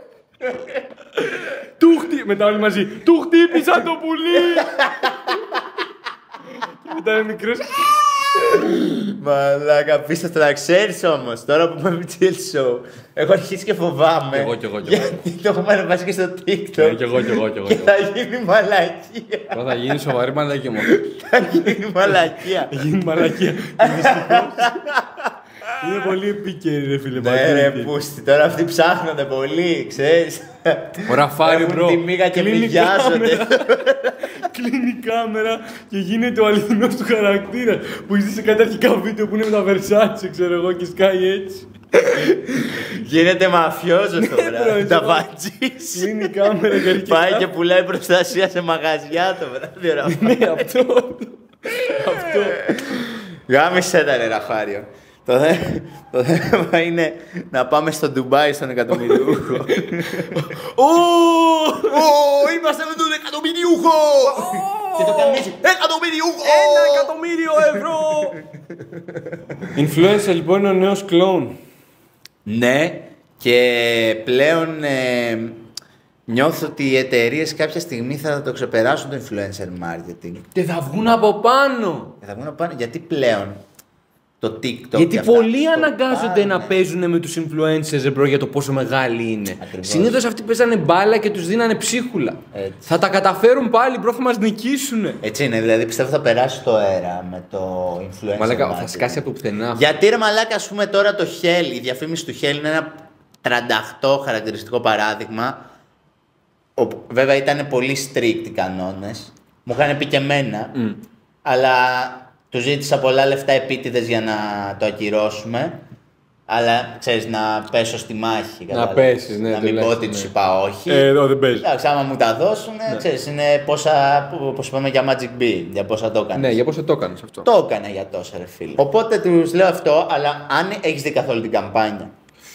Του χτύπη. Μετά όλοι μαζί. Του χτύπησαν το πουλί. Και μετά είναι μικρός. Μαλάκα, πίστευτο να ξέρεις όμως, τώρα που είμαι με τζι ελ Show, έχω αρχίσει και φοβάμαι. Κι εγώ, κι εγώ, κι εγώ. Γιατί το έχουμε ανεβάσει και στο Ναι, TikTok. κι εγώ, κι εγώ, κι εγώ. Και θα γίνει μαλακία. Τώρα θα γίνει σοβαρή μαλακία μου. Θα γίνει μαλακία. Θα γίνει μαλακία. Δυστυχώς. Είναι πολύ επίκαιρη, ρε φίλε. Ναι, ρε Μαργκρίτη. πούστη, τώρα αυτοί ψάχνονται πολύ, ξέρεις. Ο Ραφάριο, Έχουν μπρο. τη μίγα και κλείνει μυγιάζονται. κάμερα. Κλείνει η κάμερα και γίνεται ο αληθινός του χαρακτήρα. Που είσαι σε κάτι αρχικά βίντεο που είναι με τα Versace, ξέρω εγώ, και σκάει έτσι. Γίνεται μαφιόζος το μπρο, βράδυ. Τα έτσι. βατζής. Κλείνει η κάμερα και αρχικά. Πάει και πουλάει προστασία σε μαγαζιά το βράδυ. ο Ραφάριος. Ναι, αυτό. Αυτό. Γάμισε τα ρε Ραφάριο. Το, δε, το θέμα είναι να πάμε στο Ντουμπάι στον εκατομμυριούχο. Ω! Ω, είμαστε με τον εκατομμυριούχο! Και το κάνει έτσι. Εκατομμυριούχο! Ένα εκατομμύριο ευρώ! Influencer λοιπόν είναι ο νέος κλόουν. Ναι, και πλέον ε, νιώθω ότι οι εταιρείε κάποια στιγμή θα το ξεπεράσουν το influencer marketing. Και θα βγουν από πάνω. Και θα βγουν πάνω, γιατί πλέον το TikTok. Γιατί και αυτά πολλοί το αναγκάζονται πάρουν. να παίζουν με τους influencers, bro, για το πόσο μεγάλοι είναι. Ακριβώς. Συνήθως αυτοί παίζανε μπάλα και τους δίνανε ψίχουλα. Έτσι. Θα τα καταφέρουν πάλι, bro, θα μας νικήσουνε. Έτσι είναι, δηλαδή πιστεύω θα περάσει το αέρα με το influencer Μαλάκα, marketing. θα σκάσει από πουθενά. Γιατί ρε μαλάκα, ας πούμε τώρα το Hell, η διαφήμιση του Hell είναι ένα τριάντα οκτώ χαρακτηριστικό παράδειγμα. Όπου, βέβαια ήταν πολύ strict οι κανόνες. Μου είχαν πει και εμένα. Mm. Αλλά του ζήτησα πολλά λεφτά επίτηδες για να το ακυρώσουμε. Αλλά ξέρεις, να πέσω στη μάχη. κατάλαβες. πέσεις, ναι, Να μην πω τουλάχιστον, ότι ναι. τους είπα όχι. Ε, εδώ δεν παίζει. Εντάξει, άμα μου τα δώσουν, ξέρεις, είναι πόσα, όπως είπαμε για Magic B, για πόσα το έκανες. Ναι, για πώς θα το έκανες αυτό. Το έκανα για τόσα ρε φίλε. Οπότε τους λέω αυτό, αλλά αν έχεις δει καθόλου την καμπάνια.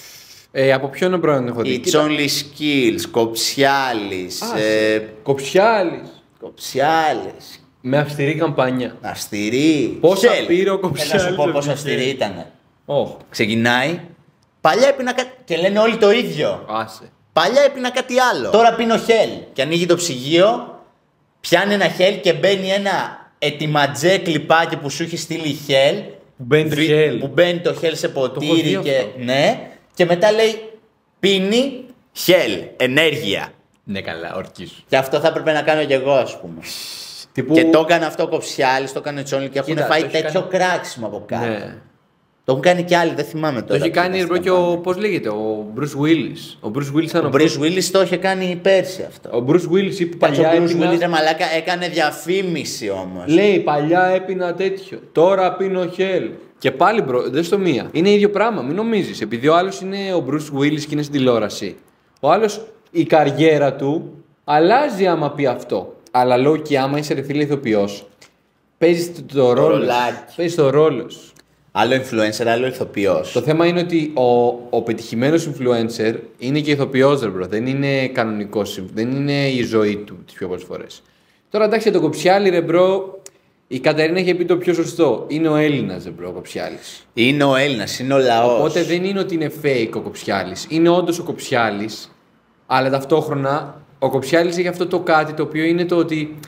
Ε, από ποιον πρώην έχω δει. It's Only Skills, Κοψιάλης. Α, Ε, Κοψιάλης. Κοψιάλης. Με αυστηρή καμπάνια. Αυστηρή. Πόσα Χέλ. πήρε ο Ε, Κοψιάλης Να σου πω από πόσο την αυστηρή Χέλ. ήταν. Oh. Ξεκινάει. Παλιά έπινα κάτι. Και λένε όλοι το ίδιο. Άσε. Παλιά έπινα κάτι άλλο. Τώρα πίνω χέλ. Και ανοίγει το ψυγείο, πιάνει ένα χέλ και μπαίνει ένα ετοιματζέ κλιπάκι που σου έχει στείλει χέλ. Που μπαίνει το Βι- χέλ. Που μπαίνει το χέλ σε έχω δει ποτήρι αυτό. και. Ναι. Και μετά λέει πίνει χέλ. Ενέργεια. Ναι, καλά, ορκίσου. Και αυτό θα έπρεπε να κάνω κι εγώ, α πούμε. Τύπου... Και το έκανε αυτό ο Κοψιάλης, το έκανε ο Τσόνι και έχουν Κοίτα, φάει το έχει τέτοιο κάνει- κράξιμο από κάτω. Ναι. Το έχουν κάνει κι άλλοι, δεν θυμάμαι Το τώρα. έχει ποια κάνει ήταν ρε, αυτή και η ο. καμπάνια. Πώς λέγεται, ο Bruce Willis. Ο Bruce Willis ήταν Ο Bruce Willis το είχε κάνει πέρσι αυτό. Ο Bruce Willis είπε Κάτσε, παλιά ο Bruce έπινα... Willis ρε μαλάκα έκανε διαφήμιση όμως. Λέει παλιά έπινα τέτοιο. Τώρα πίνω χέλ. Και πάλι μπρο, δεν στο μία. Είναι ίδιο πράγμα, μην νομίζεις. Επειδή ο άλλος είναι ο Bruce Willis και είναι στην τηλεόραση. Ο άλλος η καριέρα του αλλάζει άμα πει αυτό. Αλλά λόγω και άμα είσαι ρε φίλε ηθοποιός. Παίζεις το, το ρόλο. ρολάκι. Παίζεις το ρόλο σου. Άλλο influencer, άλλο ηθοποιός. Το θέμα είναι ότι ο, ο πετυχημένος influencer είναι και ηθοποιός, ρε μπρο. Δεν είναι κανονικός, δεν είναι η ζωή του τις πιο πολλές φορές. Τώρα εντάξει, το Κοψιάλη, ρε μπρο, η Κατερίνα είχε πει το πιο σωστό. Είναι ο Έλληνας, ρε μπρο, ο Κοψιάλης. Είναι ο Έλληνας, είναι ο λαός. Οπότε δεν είναι ότι είναι fake ο Κοψιάλης. Είναι όντως ο Κοψιάλης, αλλά ταυτόχρονα ο Κοψιάλης έχει αυτό το κάτι το οποίο είναι το ότι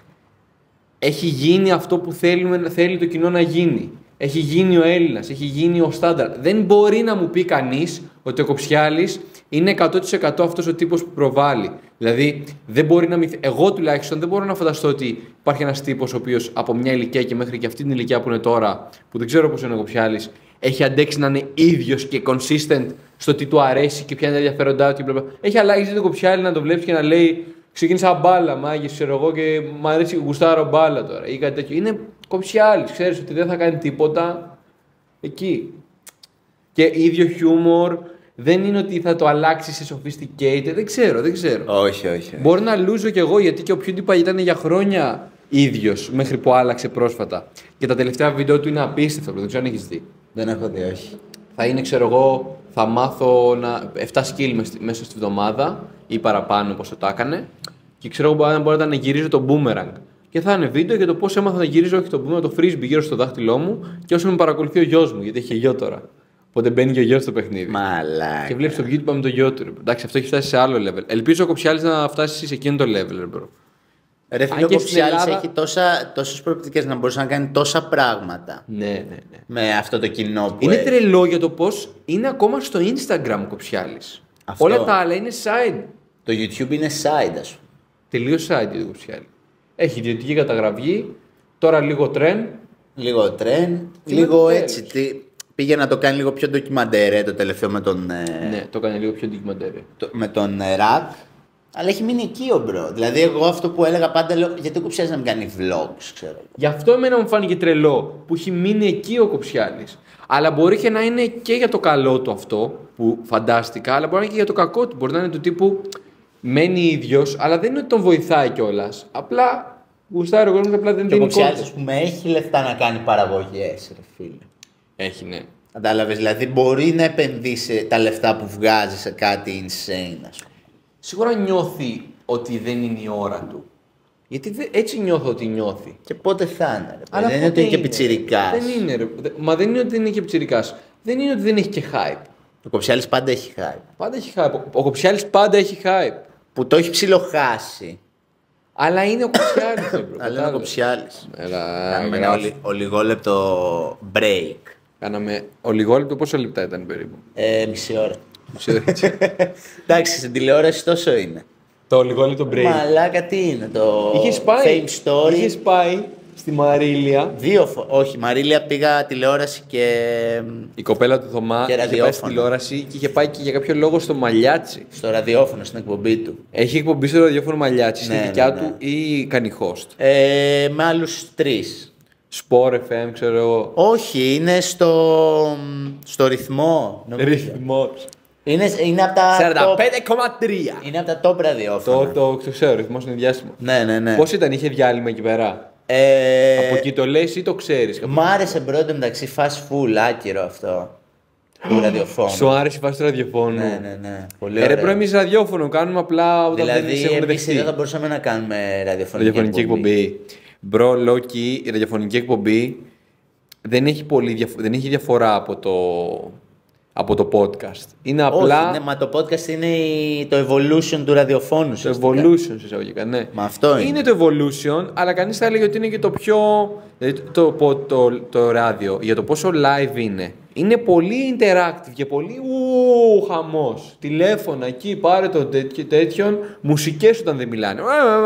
έχει γίνει αυτό που θέλουμε, θέλει το κοινό να γίνει. Έχει γίνει ο Έλληνας, έχει γίνει ο στάνταρ. Δεν μπορεί να μου πει κανείς ότι ο Κοψιάλης είναι εκατό τοις εκατό αυτός ο τύπος που προβάλλει. Δηλαδή, δεν μπορεί να μυθ... εγώ τουλάχιστον δεν μπορώ να φανταστώ ότι υπάρχει ένας τύπος ο οποίος από μια ηλικία και μέχρι και αυτή την ηλικία που είναι τώρα, που δεν ξέρω πώς είναι ο Κοψιάλης, έχει αντέξει να είναι ίδιος και consistent στο τι του αρέσει και ποια είναι τα ενδιαφέροντά του. Και έχει αλλάξει τον Κοψιάλη να το βλέπεις και να λέει ξεκίνησα μπάλα, μάγες, ξέρω εγώ και μου αρέσει γουστάρω μπάλα τώρα ή κάτι τέτοιο. Είναι Κοψιάλης, ξέρεις ότι δεν θα κάνει τίποτα εκεί. Και ίδιο χιούμορ, δεν είναι ότι θα το αλλάξει σε sophisticated, δεν ξέρω, δεν ξέρω. Όχι, όχι. όχι. Μπορεί να λούζω κι εγώ γιατί και ο PewDiePie ήταν για χρόνια ίδιος μέχρι που άλλαξε πρόσφατα. Και τα τελευταία βίντεο του είναι απίστευτα, δεν ξέρω αν έχεις δει. Δεν έχω δει, όχι. Θα είναι, ξέρω εγώ, θα μάθω να... επτά σκύλ μέσα στη βδομάδα ή παραπάνω πόσο το έκανε. Και ξέρω εγώ αν μπορεί να γυρίζω το boomerang. Και θα είναι βίντεο για το πώς έμαθα να γυρίζω όχι το boomerang, το frisbee γύρω στο δάχτυλό μου και όσο με παρακολουθεί ο γιος μου, γιατί έχει γιο τώρα. Οπότε μπαίνει και ο γιος στο παιχνίδι. Μαλάκα. Και βλέπει το YouTube με το γιο του. Ρε. Εντάξει, αυτό έχει φτάσει σε άλλο level. Ελπίζω ο Κοψιάλης να φτάσει σε εκείνο το level, ρε, bro. Ρε Αν φίλε, ο και στην Κοψιάλης Ελλάδα- έχει τόσα, τόσες προοπτικές να μπορούσε να κάνει τόσα πράγματα Ναι, ναι, ναι. με αυτό το κοινό που Είναι έχει. τρελό για το πώς είναι ακόμα στο Instagram ο Κοψιάλης. Αυτό. Όλα τα άλλα είναι side. Το YouTube είναι side, ας πούμε. Τελείως side για το Κοψιάλη. Έχει ιδιωτική καταγραφή, τώρα λίγο trend. Λίγο τρέν, Τι λίγο με το έτσι. Τι... Πήγε να το κάνει λίγο πιο ντοκιμαντέρ το τελευταίο με τον, ε, Ναι, το έκανε λίγο πιο ντοκιμαντέρ. το- με τον ε, Ρακ. Αλλά έχει μείνει εκεί ο μπρο. Δηλαδή, εγώ αυτό που έλεγα πάντα λέω, γιατί ο Κοψιάλης να μην κάνει vlogs, ξέρω. Γι' αυτό εμένα μου φάνηκε τρελό που έχει μείνει εκεί ο Κοψιάλης. Αλλά μπορεί και να είναι και για το καλό του αυτό που φαντάστηκα, αλλά μπορεί να είναι και για το κακό του. Μπορεί να είναι του τύπου μένει ίδιος, αλλά δεν είναι ότι τον βοηθάει κιόλα. Απλά γουστάρει ο κόσμος, απλά δεν Και ο δίνει Κοψιάλης, content. ας πούμε, έχει λεφτά να κάνει παραγωγές, ρε φίλε. Έχει, ναι. Κατάλαβες, δηλαδή μπορεί να επενδύσει τα λεφτά που βγάζει σε κάτι insane, ας πούμε. Σίγουρα νιώθει ότι δεν είναι η ώρα του. Γιατί δε- έτσι νιώθω ότι νιώθει. Και πότε θα είναι, ρε. Αλλά δεν είναι ότι πότε είναι και πιτσιρικάς. Δεν είναι, ρε. Δε- Μα δεν είναι ότι δεν είναι και πιτσιρικάς. Δεν είναι ότι δεν έχει και hype. Ο Κοψιάλης πάντα έχει hype. Πάντα έχει hype. Ο- Ο Κοψιάλης πάντα έχει hype. Που το έχει ψιλοχάσει. Αλλά είναι ο Κοψιάλης, ρε, bro. Αλλά είναι ο Κατάλαβες. Κοψιάλης. Έλα, Κάναμε ένα γράφω. ολι- ολιγόλεπτο break. Κάναμε ολιγόλεπτο, πόσα λεπτά ήταν περίπου. Ε, μισή ώρα. Μισή ώρα έτσι. Εντάξει, στην τηλεόραση τόσο είναι. Το ολιγόλεπτο break. Μαλάκα τι είναι το Είχες πάει, fame story. είχες πάει στη Μαρίλια. Δύο φο... Όχι, Μαρίλια πήγα τηλεόραση και Η κοπέλα του Θωμά Και είχε πάει στη ραδιόφωνο. τηλεόραση και είχε πάει και για κάποιο λόγο στο Μαλιάτσι. στο ραδιόφωνο στην εκπομπή του. Έχει εκπομπή στο ραδιόφωνο Μαλιάτσι, στη Ναι, δικιά ναι, ναι. του ή κάνει host. Ε, με άλλους τρεις. Sport εφ εμ, ξέρω εγώ. Όχι, είναι στο, στο ρυθμό. νομίζω. Ρυθμός. Είναι, είναι από τα σαράντα top, πέντε κόμμα τρία. είναι από τα top ραδιόφωνα. Το, το, το ξέρω, ρυθμός είναι διάσημο. Ναι, ναι, ναι. Πώς ήταν, είχε διάλειμμα εκεί πέρα. Ε, Από εκεί το λες ή το ξέρεις. Μ' άρεσε πρώτο μεταξύ fast full, άκυρο αυτό. του ραδιοφώνου. Σου άρεσε η φάση του ραδιοφώνου. Ναι, ναι, ναι. Πολύ Ε, ρε, ωραία. προ, εμείς ραδιόφωνο κάνουμε απλά όταν δεν Δηλαδή, σε έχουν εμείς δεχτεί. δεν θα μπορούσαμε να κάνουμε ραδιοφωνική, Ραδιοφωνική εκπομπή. Μπρο, Λόκι, η ραδιοφωνική εκπομπή δεν έχει, πολύ διαφο- δεν έχει διαφορά από το, από το podcast. Είναι απλά Όχι, ναι, μα το podcast είναι η- το evolution του ραδιοφώνου. το ουσιαστικά. evolution, σε εισαγωγικά, ναι. Μα αυτό είναι. Είναι το evolution, αλλά κανείς θα έλεγε ότι είναι και το πιο. Δηλαδή το, το, το, το ράδιο, για το πόσο live είναι. Είναι πολύ interactive και πολύ ου, χαμός. Τηλέφωνα εκεί, πάρε το τέτοιο, τέτοιον, μουσικές όταν δεν μιλάνε.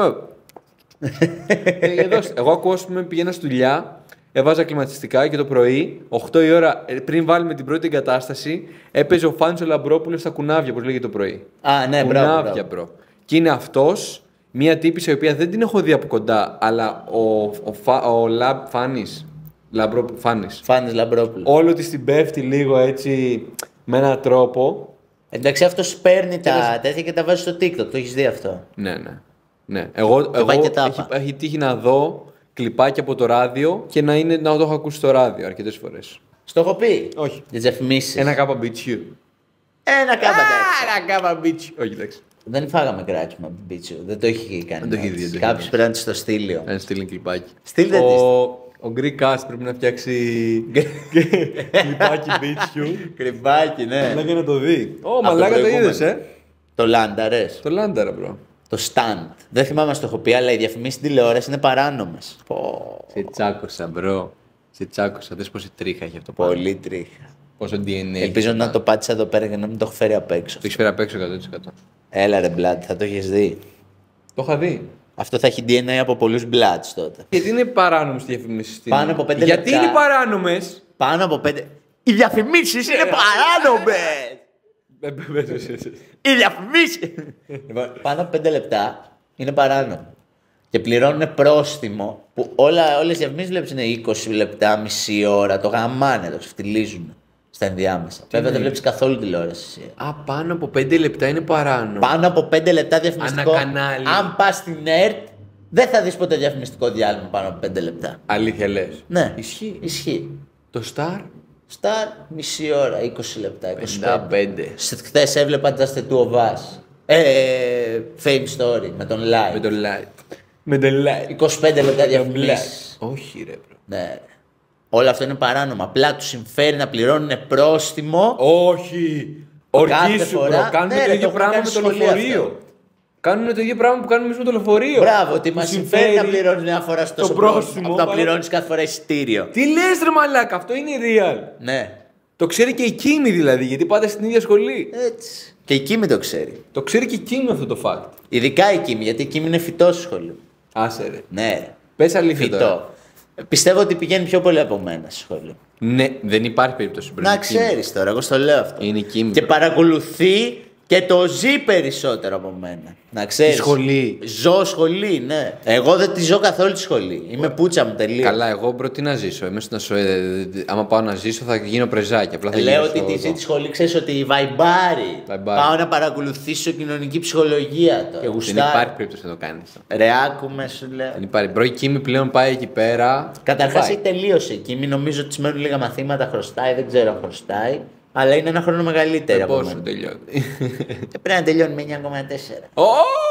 Ε, εδώ, εγώ ακούω, ας πούμε, πηγαίνα στη δουλειά, έβαζα κλιματιστικά και το πρωί, οκτώ η ώρα, ε, πριν βάλουμε την πρώτη εγκατάσταση, έπαιζε ο Φάνης ο Λαμπρόπουλος στα κουνάβια, όπως λέγεται το πρωί. Α, ναι, μπράβο. Κουνάβια, μπράβο. μπρο. Και είναι αυτός, μία τύπησα η οποία δεν την έχω δει από κοντά, αλλά ο, ο, Φα, ο Λαμπ Φάνης, Λαμπρό, Φάνης, Φάνης Λαμπρόπουλο. όλο της την πέφτει λίγο έτσι, με έναν τρόπο. Εντάξει, αυτό παίρνει τα τέτοια και τα βάζει στο TikTok. Το έχει δει αυτό. Ναι, ναι. ναι. Εγώ, εγώ πάει και έχει, τάπα. έχει τύχει να δω κλιπάκια από το ράδιο και να, είναι, να το έχω ακούσει στο ράδιο αρκετές φορές. Στο έχω πει. Όχι. Για τι διαφημίσει. Ένα κάπα μπιτσιού. Ένα κάπα εντάξει. Ένα κάπα μπιτσιού. Όχι, εντάξει. Δεν φάγαμε κράτσμα από την Μπίτσου. Δεν το έχει κάνει. Δεν το έχει δει, δεν το έχει Κάποιο δει. πρέπει να τη το στείλει. Να στείλει κλιπάκι. Στείλτε ο, της. ο Greek Cast πρέπει να φτιάξει κλιπάκι μπιτσιού. Κρυβάκι, ναι. Μαλάκα να το δει. Ω, το μαλάκα το προηγούμενο. είδες, ε. Το Λάνταρε. Το Λάνταρα, μπρο. Το stand. Δεν θυμάμαι αν το έχω πει, αλλά οι διαφημίσει στην τηλεόραση είναι παράνομε. Σε τσάκωσα, μπρο. Σε τσάκωσα. Δες πόση τρίχα έχει αυτό το πράγμα. Πολύ τρίχα. Πόσο ντι εν έι. Ελπίζω έχει να αυτό. το πάτησα εδώ πέρα για να μην το έχω φέρει απ' έξω. Το έχεις φέρει απ' έξω εκατό τοις εκατό. Έλα ρε μπλάτ, θα το έχει δει. Το είχα δει. Αυτό θα έχει ντι εν έι από πολλού μπλάτ τότε. Γιατί είναι παράνομες οι διαφημίσεις στην... Πάνω από πέντε Γιατί λεπτά. είναι παράνομες. Πάνω από πέντε. Οι διαφημίσει είναι παράνομε! Οι διαφημίσει! Πάνω από πέντε λεπτά είναι παράνομο. Και πληρώνουν πρόστιμο που όλα, όλες οι διαφημίσεις βλέπεις είναι είκοσι λεπτά, μισή ώρα. Το γαμάνε, το ξεφτιλίζουν στα ενδιάμεσα. Βέβαια δεν βλέπεις καθόλου τηλεόραση. εσύ. Α, πάνω από πέντε λεπτά είναι παράνομο. Πάνω από πέντε λεπτά διαφημιστικό. Ανακανάλι. Αν πας στην ΕΡΤ, δεν θα δεις ποτέ διαφημιστικό διάλειμμα πάνω από πέντε λεπτά. Αλήθεια λες. Ναι, Ισχύει. Ισχύει. Το Star. Σταρ μισή ώρα, είκοσι λεπτά, είκοσι πέντε. πενήντα πέντε. Χθες έβλεπα Just the Two of Us. Ε, Fame Story με τον Live. Με το light. Με το light. είκοσι πέντε λεπτά διαφημίσεις. Όχι ρε μπρο. Ναι. Όλα αυτά είναι παράνομα. Απλά του συμφέρει να πληρώνουν πρόστιμο. Όχι. Κάθε Ορκίσου φορά. μπρο. Κάνουν Ναι, το ρε, ίδιο το πράγμα έχουμε με το κάνει σχολείο λεωφορείο. αυτό. Κάνουν το ίδιο πράγμα που κάνουμε εμείς με το λεωφορείο. Μπράβο, ότι μα Τους συμφέρει να πληρώνει μια φορά στο το πρόστιμο, από να παρά- πληρώνει κάθε φορά εισιτήριο. Τι λες ρε μαλάκα, αυτό είναι real. Ναι. Το ξέρει και η Κίμη δηλαδή, γιατί πάτε στην ίδια σχολή. Έτσι. Και η Κίμη το ξέρει. Το ξέρει και η Κίμη αυτό το fact. Ειδικά η Κίμη, γιατί η Κίμη είναι φυτό στο σχολείο. Άσε ρε. Ναι, ρε. Πες αλήθεια τώρα. Φυτό. Πιστεύω ότι πηγαίνει πιο πολύ από μένα στο σχολείο. Ναι, δεν υπάρχει περίπτωση. μπρο, Να είναι η Κίμη. ξέρει τώρα, εγώ στο λέω αυτό. Είναι η Κίμη. Και μπρο. παρακολουθεί και το ζει περισσότερο από μένα. Να ξέρει. Τη σχολή. Ζω σχολή, ναι. Εγώ δεν τη ζω καθόλου τη σχολή. Είμαι πούτσα μου τελείω. Καλά, εγώ μπρο τι να ζήσω. Είμαι στο ΣΟΕ. Άμα πάω να ζήσω θα γίνω πρεζάκι. Απλά θα Λέω γυρίσω ότι τη εδώ. ζει τη σχολή, ξέρει ότι βαϊμπάρει. Βαϊμπάρει. Πάω να παρακολουθήσω κοινωνική ψυχολογία τώρα. Δεν Γουστάρει. υπάρχει περίπτωση να το κάνει. Ρε, άκουμε, σου λέω. Δεν υπάρχει. Μπρο η Κίμη πλέον πάει εκεί πέρα. Καταρχά Πάει. έχει τελείωσε εκεί. Μην νομίζω ότι σημαίνουν λίγα μαθήματα, χρωστάει, δεν ξέρω αν χρωστάει. Αλλά είναι ένα χρόνο μεγαλύτερη από Πόσο μένα. τελειώνει. Και πρέπει να τελειώνει με εννιά κόμμα τέσσερα. Ω!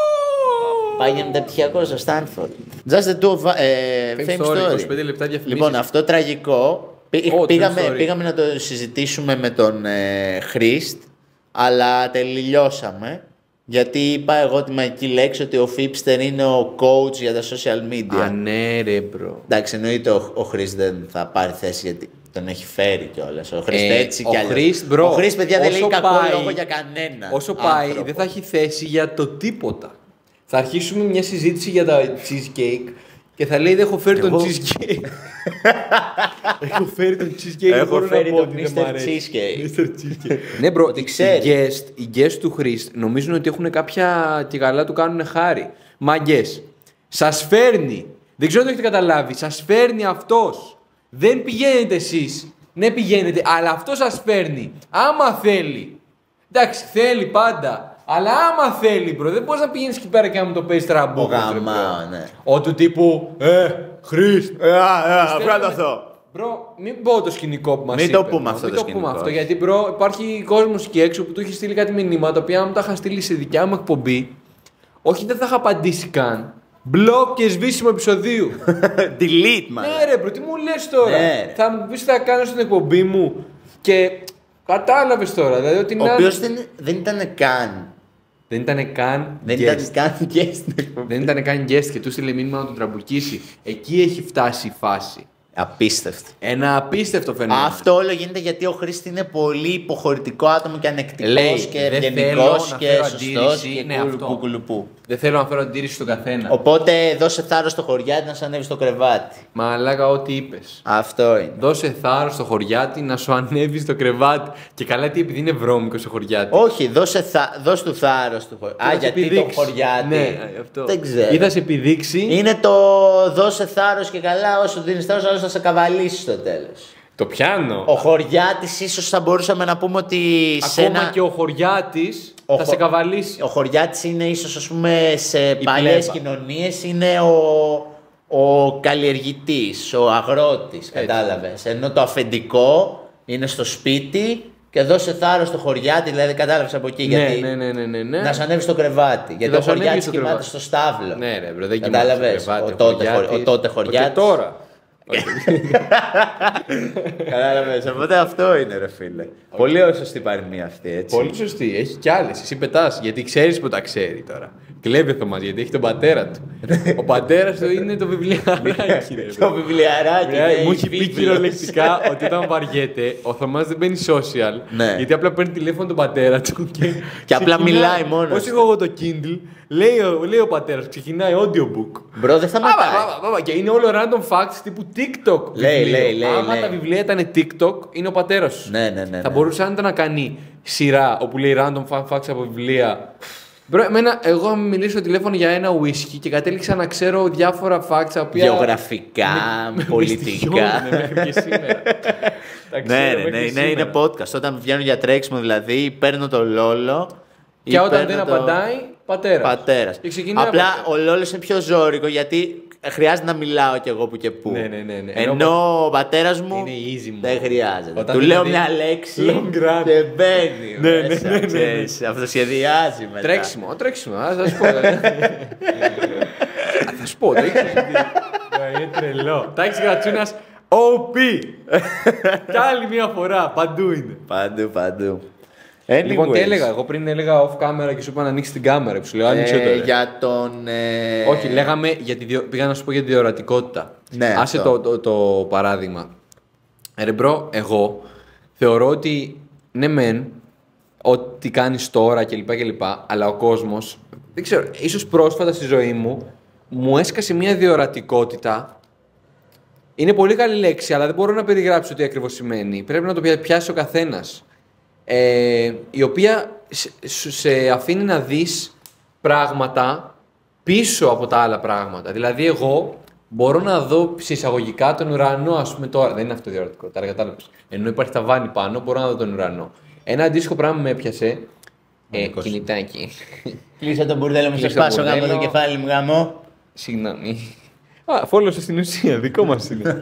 Πάει για μεταπτυχιακό στο Στάνφορντ. Just the two of ε, Fame Fame story, Story. είκοσι πέντε λεπτά διαφημίσεις. Λοιπόν, αυτό τραγικό. Πή- Ω, πήγαμε, true story. πήγαμε να το συζητήσουμε με τον ε, Χρήστ, αλλά τελειώσαμε. Γιατί είπα εγώ τη μαγική λέξη ότι ο Fipster είναι ο coach για τα social media. Α, ναι, ρε, μπρο. Εντάξει, εννοείται ο, ο Χρήστ δεν θα πάρει θέση γιατί τον έχει φέρει κιόλα. Ο Χρήστ Ε, έτσι ο κι αλλιώς. Χρήστ, μπρο, Ο Χρήστ, παιδιά, δεν όσο λέει κακό πάει- λόγο για κανένα. Όσο πάει, άνθρωπο. δεν θα έχει θέση για το τίποτα. Θα αρχίσουμε μια συζήτηση για τα cheesecake και θα λέει: Δεν έχω φέρει τον Εγώ- cheesecake. έχω φέρει τον cheesecake. Έχω δεν μπορώ να φέρει πω τον ότι δεν μίστερ μ' αρέσει. Cheesecake. μίστερ Cheesecake. Ναι, μπρο, οι ξέρει. guest, οι guest του Χρήστ νομίζουν ότι έχουν κάποια και καλά του κάνουν χάρη. Μαγκές. Σας φέρνει. Δεν ξέρω αν το έχετε καταλάβει. Σας φέρνει αυτός. Δεν πηγαίνετε εσείς. Ναι, πηγαίνετε, αλλά αυτό σας φέρνει. Άμα θέλει. Εντάξει, θέλει πάντα. Αλλά άμα θέλει, μπρο, δεν μπορεί να πηγαίνει εκεί πέρα και να μου το παίζει τραμπούκο. Ο γαμάω, ναι. Ο του τύπου, ε, Χρήστ. Ε, α, Πιστεύω βγάλω με- αυτό. Μπρο, μην πω το σκηνικό που μας Μην είπε. το πούμε μπρο. αυτό Μην το το πούμε σκηνικό. αυτό, γιατί μπρο, υπάρχει κόσμος εκεί έξω που του έχει στείλει κάτι μηνύματα, τα οποία μου τα είχα στείλει σε δικιά μου εκπομπή. Όχι, δεν θα είχα απαντήσει καν. Μπλοκ και σβήσιμο επεισοδίου. Delete, man. Ναι, ρε, μπρο, τι μου λες τώρα. Ναι, ρε. Θα μου πεις τι θα κάνω στην εκπομπή μου. Και κατάλαβες τώρα. Δηλαδή, ότι Ο να- οποίος δεν, δεν ήταν καν. δεν ήταν καν. Δεν guest. ήταν καν και στην εκπομπή. Δεν ήταν καν guest και του στείλε μήνυμα να τον τραμπουκίσει. Εκεί έχει φτάσει η φάση. Απίστευτο. Ένα απίστευτο φαινόμενο. Αυτό όλο γίνεται γιατί ο Χρήστης είναι πολύ υποχωρητικό άτομο και ανεκτικός Λέει, και δεν θέλω ευγενικός να και φέρω σωστός αντίρρηση, και ναι, κου- αυτό. κουκουλουπού. Δεν θέλω να φέρω αντίρρηση στον καθένα. Οπότε δώσε θάρρος στο χωριάτι να σου ανέβει στο κρεβάτι. Μαλάκα, ό,τι είπες. Αυτό είναι. Δώσε θάρρος στο χωριάτι να σου ανέβει στο κρεβάτι. Και καλά, τι επειδή είναι βρώμικο στο χωριάτι. Όχι, δώσε, θα... δώσε του θάρρος του χωριάτι. Θα Α, σε γιατί το επιδείξει. χωριάτι. Ναι, αυτό. Δεν ξέρω. Ή θα σε επιδείξει. Είναι το δώσε θάρρος και καλά, όσο δίνεις θάρρος, άλλος θα σε καβαλήσει στο τέλος. Το πιάνω. Ο χωριάτης ίσως θα μπορούσαμε να πούμε ότι σε Ακόμα ένα... και ο χωριάτης Ο θα χω- σε καβαλήσει. Ο χωριάτης είναι ίσως, ας πούμε, σε παλιές πλέμπα. κοινωνίες είναι ο, ο καλλιεργητής, ο αγρότης, κατάλαβες. Ενώ το αφεντικό είναι στο σπίτι και δώσε θάρρος στο χωριάτι, δηλαδή κατάλαβες από εκεί. Ναι, γιατί ναι, ναι, ναι, ναι, ναι. να σου ανέβει στο κρεβάτι. Γιατί θα ο σου ανέβει χωριάτης στο κοιμάται κρεβάτι. στο στάβλο. Ναι, ρε, μπρο, δεν Κατάλαβες, κοιμάται στο ο κρεβάτι, τότε χω- χωριάτης. ο τότε Το χωριάτης. Και τώρα. Κατάλαβες, οπότε αυτό είναι ρε φίλε. Πολύ σωστή παροιμία αυτή, έτσι. Πολύ σωστή. Έχει κι άλλε. Εσύ πετά γιατί ξέρει που τα ξέρει τώρα. Κλέβει ο Θωμάς γιατί έχει τον πατέρα του. Ο πατέρα του είναι το βιβλιαράκι. ρε. Το βιβλιαράκι. Ρε, ναι, Μου η έχει πει βίβλος. κυριολεκτικά ότι όταν βαριέται, ο Θωμάς δεν μπαίνει social. Ναι. Γιατί απλά παίρνει τηλέφωνο τον πατέρα του και. Και απλά ξεκινάει- μιλάει μόνος Όσο του. έχω εγώ το Kindle, λέει, ο- λέει ο πατέρα, ξεκινάει audiobook. Μπρο, δεν Πάπα, σταματάει. πάπα, πάπα, και είναι όλο random facts τύπου TikTok. Λέει, βιβλίο. λέει, λέει, Άμα λέει. τα βιβλία ήταν TikTok, είναι ο πατέρα σου. Ναι, ναι, ναι. Θα ναι. μπορούσε αν ήταν να κάνει σειρά όπου λέει random fun facts από βιβλία. Μπρο, εμένα, εγώ θα μιλήσω στο τηλέφωνο για ένα whisky και κατέληξα να ξέρω διάφορα facts τα οποία. Γεωγραφικά, με πολιτικά. στοιχειώνουν μέχρι και σήμερα. Τα Ναι, ξέρω ναι, μέχρι ναι, ναι, σήμερα. είναι podcast. Όταν βγαίνουν για τρέξιμο, δηλαδή, παίρνω το Λόλο. Και όταν δεν απαντάει, πατέρα. Πατέρα. Και ξεκινάει Απλά από- ο Λόλο είναι πιο ζώρικο γιατί χρειάζεται να μιλάω κι εγώ που και που. Ναι, ναι, ναι, ναι. Ενώ Ενώ ο πατέρα μου είναι easy mode. δεν χρειάζεται. Όταν Του λέω δηλαδή μια λέξη long run. και μπαίνει. Ναι, ναι, μέσα, ναι, ναι, ναι. ξέρεις, αυτοσχεδιάζει μετά. Τρέξιμο, τρέξιμο. Α, θα σου πω. ε. Α, Θα σου πω, δεν έχεις δει. Ε, Είναι τρελό. Τάκης Γρατσούνας, ο πι. Κι άλλη μια φορά, παντού είναι. Παντού, παντού. Λοιπόν, τι Anyways, έλεγα, εγώ πριν έλεγα off camera και σου είπα να ανοίξει την κάμερα. Και σου λέω, άνοιξε το. ε, ρε». για τον. ε, Όχι, λέγαμε για τη διο... πήγα να σου πω για τη διορατικότητα. Ναι, Άσε αυτό. το, το, το παράδειγμα. Ρε μπρο, εγώ θεωρώ ότι ναι μεν, ό,τι κάνεις τώρα κλπ. κλπ. Αλλά ο κόσμος, δεν ξέρω, ίσως πρόσφατα στη ζωή μου, μου έσκασε μια διορατικότητα. Είναι πολύ καλή λέξη, αλλά δεν μπορώ να περιγράψω τι ακριβώς σημαίνει. Πρέπει να το πια- πιάσει ο καθένας. Ε, η οποία σε, σου- σε αφήνει να δεις πράγματα πίσω από τα άλλα πράγματα. Δηλαδή, εγώ μπορώ να δω σε εισαγωγικά τον ουρανό, ας πούμε τώρα. Δεν είναι αυτό διορατικότητα, αλλά κατάλαβες. Ενώ υπάρχει ταβάνι πάνω, μπορώ να δω τον ουρανό. Ένα αντίστοιχο πράγμα με έπιασε. Ε, Μονικός. κινητάκι. Κλείσε τον μπουρδέλο μου, σε Κλείσε το σπάσω γάμο το μπουρδέλο. κεφάλι μου γάμο. Συγγνώμη. Α, φόλωσε στην ουσία, δικό μας είναι.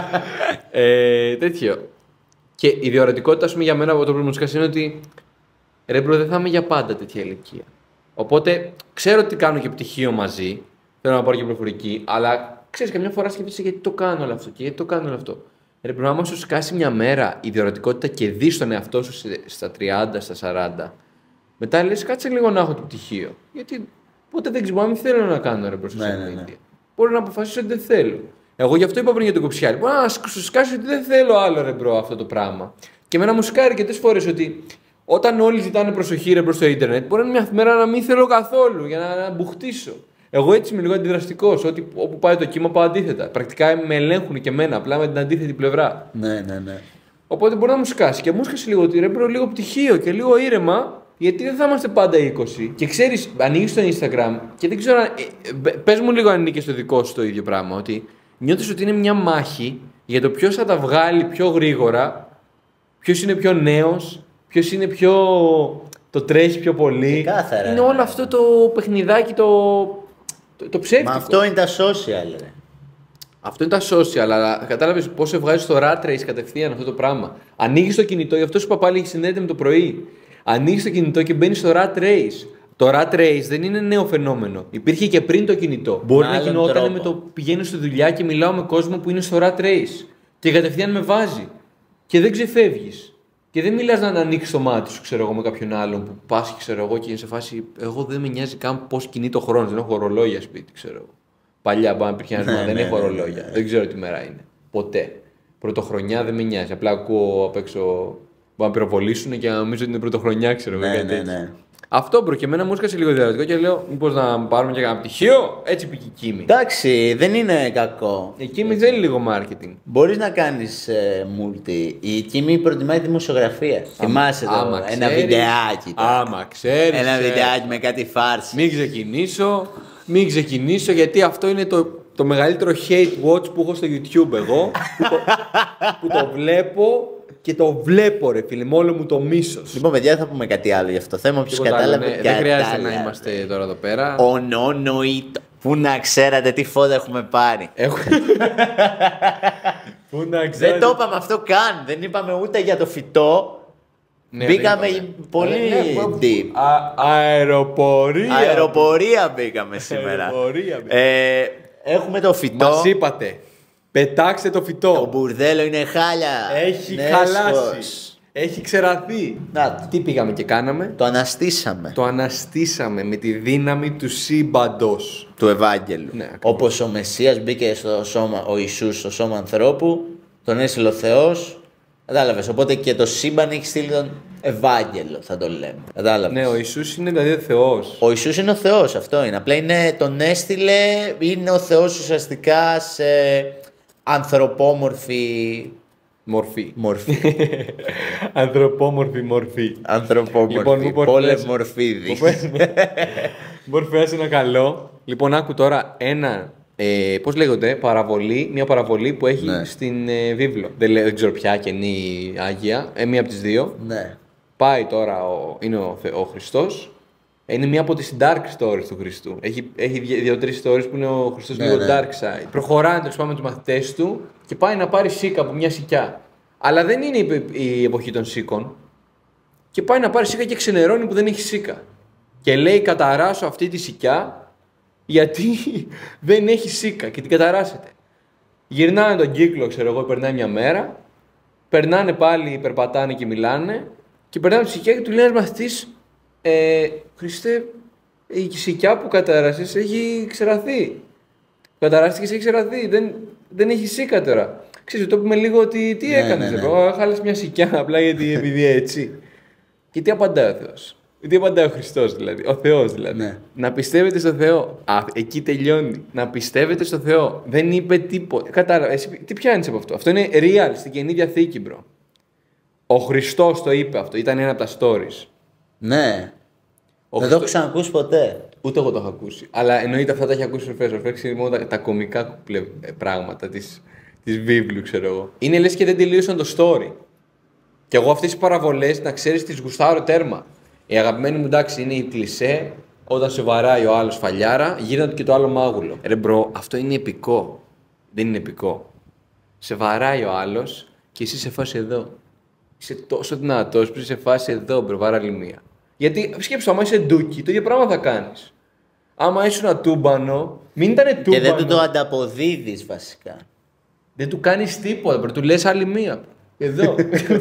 ε, τέτοιο. Και η διορατικότητα, ας πούμε, για μένα από το πρώτο είναι ότι ρε μπρο, δεν θα είμαι για πάντα τέτοια ηλικία. Οπότε ξέρω ότι κάνω και πτυχίο μαζί, θέλω να πάρω και προφορική, αλλά ξέρεις, καμιά φορά σκέφτεσαι γιατί το κάνω όλο αυτό και γιατί το κάνω όλο αυτό. Ρε μπρο, άμα σου σκάσει μια μέρα η διορατικότητα και δεις τον εαυτό σου σε- στα τριάντα, στα σαράντα, μετά λες κάτσε λίγο να έχω το πτυχίο. Γιατί ποτέ δεν ξέρω, μην θέλω να κάνω ρε μπρο στο Ναι, social ναι, ναι. media. Μπορεί να αποφασίσω ότι δεν θέλω. Εγώ γι' αυτό είπα πριν για τον κοψιάρι. Μπορεί να σου σκάσει ότι δεν θέλω άλλο ρε μπρο αυτό το πράγμα. Και εμένα μου σκάρει αρκετές φορές ότι όταν όλοι ζητάνε προσοχή ρε μπρο στο ίντερνετ, μπορεί μια μέρα να μην θέλω καθόλου για να, να μπουχτίσω. Εγώ έτσι είμαι λίγο αντιδραστικό. Ότι όπου πάει το κύμα πάω αντίθετα. Πρακτικά με ελέγχουν και εμένα, απλά με την αντίθετη πλευρά. Ναι, ναι, ναι. Οπότε μπορεί να μου σκάσει. Και μου σκάσει λίγο ότι ρε μπρο, λίγο πτυχίο και λίγο ήρεμα, γιατί δεν θα είμαστε πάντα είκοσι. Και ξέρει, ανοίγει το Instagram και δεν ξέρω. αν- ε, ε, Πες μου λίγο αν είναι και στο δικό σου το ίδιο πράγμα. Ότι νιώθεις ότι είναι μια μάχη για το ποιο θα τα βγάλει πιο γρήγορα, ποιο είναι πιο νέο, ποιο είναι πιο. Το τρέχει πιο πολύ. Ξεκάθαρα, Είναι ναι. όλο αυτό το παιχνιδάκι το, το, το ψεύτικο. Μα αυτό είναι τα social, ρε. Αυτό είναι τα social, αλλά κατάλαβες πώς σε βγάζει στο rat race κατευθείαν αυτό το πράγμα. Ανοίγεις το κινητό, γι' αυτό σου είπα πάλι συνδέεται με το πρωί. Ανοίγεις το κινητό και μπαίνεις στο rat race. Το rat race δεν είναι νέο φαινόμενο. Υπήρχε και πριν το κινητό. Μπορεί Με να άλλον γινόταν τρόπο. με το πηγαίνω στη δουλειά και μιλάω με κόσμο που είναι στο rat race. Και κατευθείαν με βάζει. Και δεν ξεφεύγεις. Και δεν μιλάς να ανοίξει το μάτι σου, ξέρω εγώ, με κάποιον άλλον που πας, ξέρω εγώ, και είναι σε φάση. Εγώ δεν με νοιάζει καν πώς κινεί το χρόνο. Δεν έχω ορολόγια σπίτι, ξέρω εγώ. Παλιά πάμε υπήρχε ένα ζήτημα, δεν έχω ορολόγια. Δεν ξέρω τι μέρα είναι. Ποτέ. Πρωτοχρονιά δεν με νοιάζει. Απλά ακούω απ' έξω. Μπορεί να πυροβολήσουν και να νομίζω ότι είναι πρωτοχρονιά, ξέρω εγώ. Ναι, κάτι ναι, τέτοιο. ναι. Αυτό μπρο και εμένα μου έσκασε λίγο διαφορετικό και λέω: μήπως να πάρουμε και ένα πτυχίο. Έτσι πήγε η Κίμη. Εντάξει, δεν είναι κακό. Η Κίμη θέλει λίγο marketing. Μπορείς να κάνεις ε, multi. Η Κίμη προτιμάει δημοσιογραφία. Θυμάσαι το, άμα ένα ξέρεις, βιντεάκι. τώρα. Άμα ξέρεις. Ένα ε, βιντεάκι με κάτι φάρση. Μην ξεκινήσω. Μην ξεκινήσω γιατί αυτό είναι το, το μεγαλύτερο hate watch που έχω στο YouTube εγώ. που, το, που το βλέπω και το βλέπω, ρε φίλε, με όλο μου το μίσος. Λοιπόν, παιδιά, θα πούμε κάτι άλλο για αυτό το θέμα. Όποιος Τίποτα άλλο, κατάλαβε. ναι. Δεν χρειάζεται να κατάλαβε. είμαστε τώρα εδώ πέρα. Ονονοήτο. Πού να ξέρατε τι φώτα έχουμε πάρει. Έχω... Πού να Δεν το είπαμε αυτό καν. Δεν είπαμε ούτε για το φυτό. Ναι, Μπήκαμε δεν είπαμε. πολύ Ναι, ναι, deep. Α, αεροπορία. Αεροπορία μπήκαμε σήμερα. Αεροπορία μπήκαμε. Ε, έχουμε το φυτό. Μας είπατε. Πετάξτε το Το φυτό. μπουρδέλο είναι χάλια. Έχει Νέσχος. χαλάσει. Έχει ξεραθεί. Να το. Τι πήγαμε και κάναμε. Το αναστήσαμε. Το αναστήσαμε με τη δύναμη του σύμπαντος. Του Ευάγγελου. Ναι, ακριβώς. Όπως ο Μεσσίας μπήκε στο σώμα, ο Ιησούς στο σώμα ανθρώπου, τον έστειλε ο Θεός. Κατάλαβες. Οπότε και το σύμπαν έχει στείλει τον Ευάγγελο, θα το λέμε. Κατάλαβες. Ναι, ο Ιησούς είναι δηλαδή Θεός. Ο Ιησούς είναι ο Θεός, αυτό είναι. Απλά είναι, τον έστειλε, είναι ο Θεός ουσιαστικά σε ανθρωπόμορφη Μορφή. μορφή. Ανθρωπόμορφη μορφή. Ανθρωπόμορφη. Λοιπόν, μου πω Πολεμορφίδη. Μορφέας είναι καλό. Λοιπόν, άκου τώρα ένα. Ε, πώς λέγονται, παραβολή, μια παραβολή που έχει Ναι. στην ε, βίβλο. Δεν, λέ- δεν ξέρω ποια, καινή Άγια. Ε, μία από τις δύο. Ναι. Πάει τώρα, ο, είναι ο, Θε- ο Χριστός. Είναι μία από τις dark stories του Χριστού. Έχει, έχει δυο- δύο-τρεις stories που είναι ο Χριστός Ναι, λίγο ναι. dark side. Προχωράνε τέλος πάντων με τους μαθητές του και πάει να πάρει σίκα από μια σικιά. Αλλά δεν είναι η, επ- η εποχή των σίκων. Και πάει να πάρει σίκα και ξενερώνει που δεν έχει σίκα. Και λέει: καταράσω αυτή τη σικιά γιατί δεν έχει σίκα και την καταράσετε. Γυρνάνε τον κύκλο, ξέρω εγώ, περνάει μια μέρα. Περνάνε πάλι, περπατάνε και μιλάνε. Και περνάνε τη σικιά και του λέει ένας μαθητής: ε, Χριστέ, η σικιά που κατάρασες έχει ξεραθεί. Καταράστηκες, έχει ξεραθεί. Δεν, δεν έχει σίκα τώρα. Ξέρεις, το πούμε λίγο ότι τι Ναι, έκανες, ναι, ναι, ναι. ναι. Χάλασε μια σικιά απλά γιατί επειδή έτσι. Και τι απαντάει ο Θεός. Τι απαντάει ο Χριστός δηλαδή. Ο Θεός δηλαδή. Ναι. Να πιστεύετε στο Θεό. Α, εκεί τελειώνει. Να πιστεύετε στο Θεό. Δεν είπε τίποτα. Κατάλαβε. Εσύ τι πιάνεις από αυτό. Αυτό είναι real στην Καινή Διαθήκη, μπρο. Ο Χριστός το είπε αυτό. Ήταν ένα από τα stories. Ναι. Ο Δεν το έχω Χριστός- ξανακούσει ποτέ. Ούτε εγώ το έχω ακούσει. Αλλά εννοείται αυτά τα έχει ακούσει ο Φρέσο. Ο Φρέσο ξέρει μόνο τα, τα κομικά πλε- ε, πράγματα της, της βίβλου, ξέρω εγώ. Είναι λες και δεν τελείωσαν το story. Και εγώ αυτές τις παραβολές, να ξέρεις, τις γουστάρω τέρμα. Η αγαπημένη μου, εντάξει, είναι η κλισέ. Όταν σε βαράει ο άλλος φαλιάρα, γύρνα και το άλλο μάγουλο. Ρε μπρο, αυτό είναι επικό. Δεν είναι επικό. Σε βαράει ο άλλος και εσύ σε φάση εδώ. Είσαι τόσο δυνατός που είσαι σε φάση εδώ, μπρο, βάρα άλλη μία. Γιατί σκέψου, άμα είσαι ντούκι, το ίδιο πράγμα θα κάνεις. Άμα ήσουν ένα τούμπανο, μην ήταν Και τούμπανο. δεν του το ανταποδίδεις βασικά. Δεν του κάνεις τίποτα, μπρο, του λες άλλη μία. Εδώ.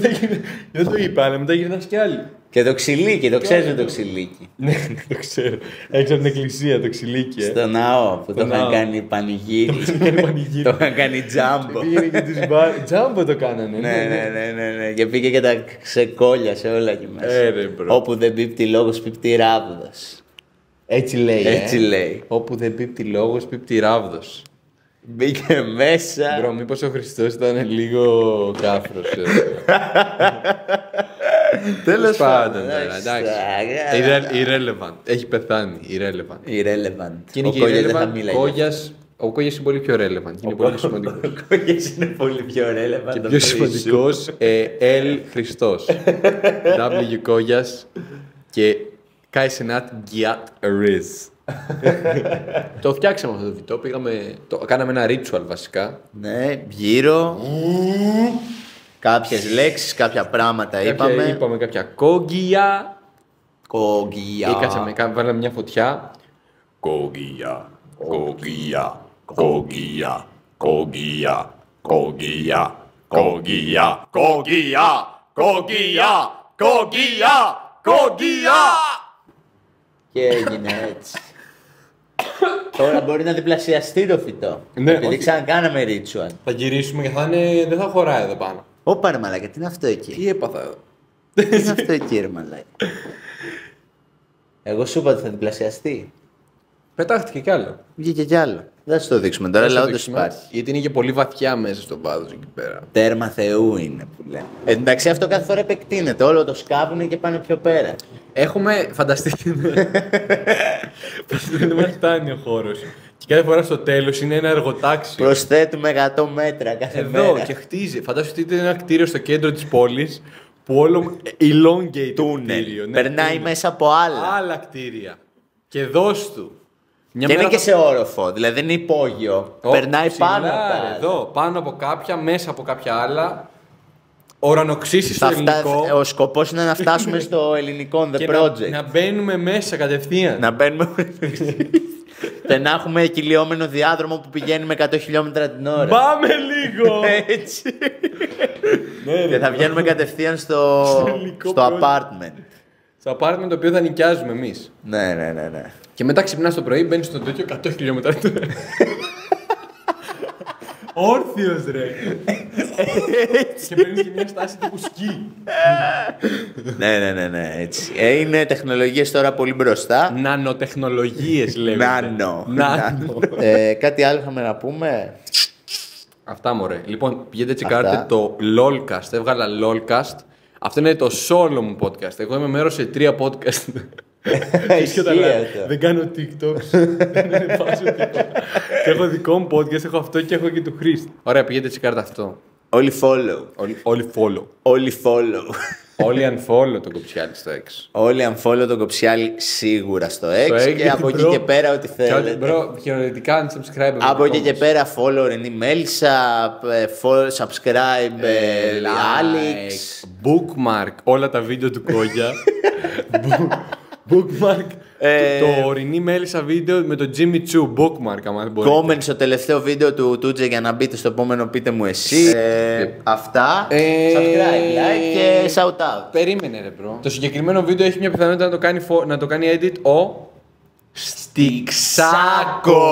Δεν το είπα, αλλά μετά γυρνάς κι άλλη. Και το ξυλίκι, το ξέρεις το ξυλίκι. Ναι, το ξέρω. Έξω από την εκκλησία το ξυλίκι. ε. Στο ναό που το Στο είχαν ναό. κάνει πανηγύρι. έκανε πανηγύρι. Το είχαν κάνει τζάμπο. Πήγαινε και τους μπα... Τζάμπο το κάνανε. Ναι, ναι, ναι, ναι, ναι. Και πήγε και τα ξεκόλια σε όλα εκεί μέσα. Ε, ρε, μπρο. Όπου δεν πίπτει λόγος, πίπτει ράβδος. Έτσι λέει. Έτσι ε. λέει. Όπου δεν πίπτει λόγος, πίπτει ράβδος. Μπήκε μέσα. Μπρο, μήπως ο Χριστός ήταν λίγο κάφρος. ξέρω. Τέλος πάντων, πάντων. τώρα, εντάξει. εντάξει. Irre- Irrelevant. Έχει πεθάνει. Irrelevant. Irrelevant. Και είναι Ο και Κόγιας δεν θα irrelevant. μίλαγε. Κόγιας- Ο Κόγιας είναι πολύ πιο relevant. και Είναι πολύ σημαντικό. Ο Κόγιας είναι πολύ πιο relevant. Και από πιο το σημαντικός, ε, L Χριστός. W Κόγιας και Καϊσενάτ Γκιάτ Ριζ. Το φτιάξαμε αυτό το βιτό. Πήγαμε, το, κάναμε ένα ritual βασικά. Ναι, γύρω. Κάποιες λέξεις, κάποια πράγματα είπαμε. Κάποια, είπαμε κάποια κόγκια. Κόγκια. Ή κάτσαμε, κα- βάλαμε μια φωτιά. Κόγκια, κόγκια, κόγκια, κόγκια, κόγκια, κόγκια, κόγκια, κόγκια, κόγκια, κόγκια. Και έγινε έτσι. Τώρα μπορεί να διπλασιαστεί το φυτό. Ναι, επειδή όχι. ξανακάναμε ritual. Θα γυρίσουμε και θα είναι, δεν θα χωράει εδώ πάνω. Ωπα ρε μαλάκα, τι είναι αυτό εκεί. Τι έπαθα εδώ. Τι είναι αυτό εκεί ρε μαλάκα. Εγώ σου είπα ότι θα διπλασιαστεί. Πετάχτηκε κι άλλο. Βγήκε κι άλλο. Δεν θα σου το δείξουμε τώρα, Δεν θα αλλά το όντως δείξουμε, υπάρχει. Γιατί είναι και πολύ βαθιά μέσα στον πάδο εκεί πέρα. Τέρμα Θεού είναι που λέμε. Ε, εντάξει, αυτό κάθε φορά επεκτείνεται. Όλο το σκάβουνε και πάνε πιο πέρα. Έχουμε φανταστεί. Φανταστείτε ότι φτάνει ο χώρο. Και κάθε φορά στο τέλο είναι ένα εργοτάξιο. Προσθέτουμε εκατό μέτρα κάθε Εδώ μέρα. και χτίζει. Φανταστείτε ότι είναι ένα κτίριο στο κέντρο τη πόλη που όλο elongate το Τούνελ. κτίριο. Ναι, Περνάει τούνελ. μέσα από άλλα. Άλλα κτίρια. Και δώσ' του. Μια Και είναι μέρα και θα- σε όροφο, δηλαδή δεν είναι υπόγειο. Ω, Περνάει ψηλά, πάνω από ρε, τα άλλα. εδώ, πάνω από κάποια, μέσα από κάποια άλλα. Ουρανοξύσει στο Θα φτά- ελληνικό. Ο σκοπός είναι να φτάσουμε στο ελληνικό The και Project. Να, να μπαίνουμε μέσα κατευθείαν. Να μπαίνουμε. Και να έχουμε κυλιόμενο διάδρομο που πηγαίνει με εκατό χιλιόμετρα την ώρα. Πάμε λίγο! Έτσι. Ναι, Και θα βγαίνουμε κατευθείαν στο, ελληνικό στο project. apartment. Στο apartment το οποίο θα νοικιάζουμε εμεί. Ναι, ναι, ναι, ναι. Και μετά ξυπνά το πρωί, μπαίνει στο τέτοιο εκατό χιλιόμετρα την ώρα. Όρθιο ρε! Και παίρνει και μια στάση τύπου σκι. Ναι, ναι, ναι, ναι, έτσι. Ε, είναι τεχνολογίες τώρα πολύ μπροστά. Νανοτεχνολογίε λέγονται. Νάνο. Νάνο. Ε, κάτι άλλο είχαμε να πούμε. Αυτά μωρέ. Λοιπόν, πηγαίνετε τσεκάρτε Αυτά. το LOLcast. Έβγαλα LOLcast. Αυτό είναι το solo μου podcast. Εγώ είμαι μέρος σε τρία podcast. Έχεις καταλάβει. αυτό. Δεν κάνω TikTok. Δεν βάζω τίποτα. Και έχω δικό μου podcast. Έχω αυτό και έχω και του Χρήστη. Ωραία, πηγαίνετε τσεκάρτε αυτό. Όλοι follow. Όλοι, όλοι follow. Όλοι follow. Όλοι unfollow το κοψιάλι στο X. Όλοι unfollow τον κοψιάλι σίγουρα στο X Στο X, και από εκεί bro. και πέρα ό,τι Και ό,τι- θέλετε. Μπρο, χειρονετικά unsubscribe. Από εκεί και πέρα follow Ρενή Μέλισσα, ε, follow, subscribe ε, Alex. Bookmark όλα τα βίντεο του Κόγια. Bo- Bookmark Ε, το, το ορεινή μέλισσα βίντεο με τον Jimmy Choo. Bookmark άμα δεν μπορείτε. Comment στο τελευταίο βίντεο του Τούτζε για να μπείτε στο επόμενο πείτε μου εσύ. Ε, αυτά. Ε, Subscribe, like και shout out. Περίμενε ρε bro. Το συγκεκριμένο βίντεο έχει μια πιθανότητα να το κάνει, φο- να το κάνει edit ο Στιξάκο.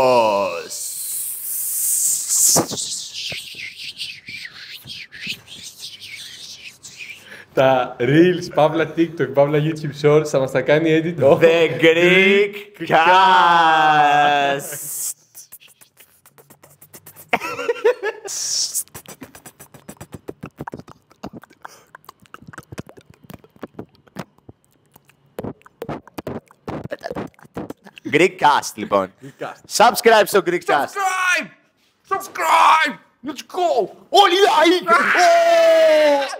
Τα Reels, παύλα TikTok, παύλα YouTube Shorts θα μας τα κάνει edit ο The Greek Cast. Greek Cast λοιπόν. Subscribe στο Greek Cast. Subscribe! Subscribe! Let's go! Όλοι like!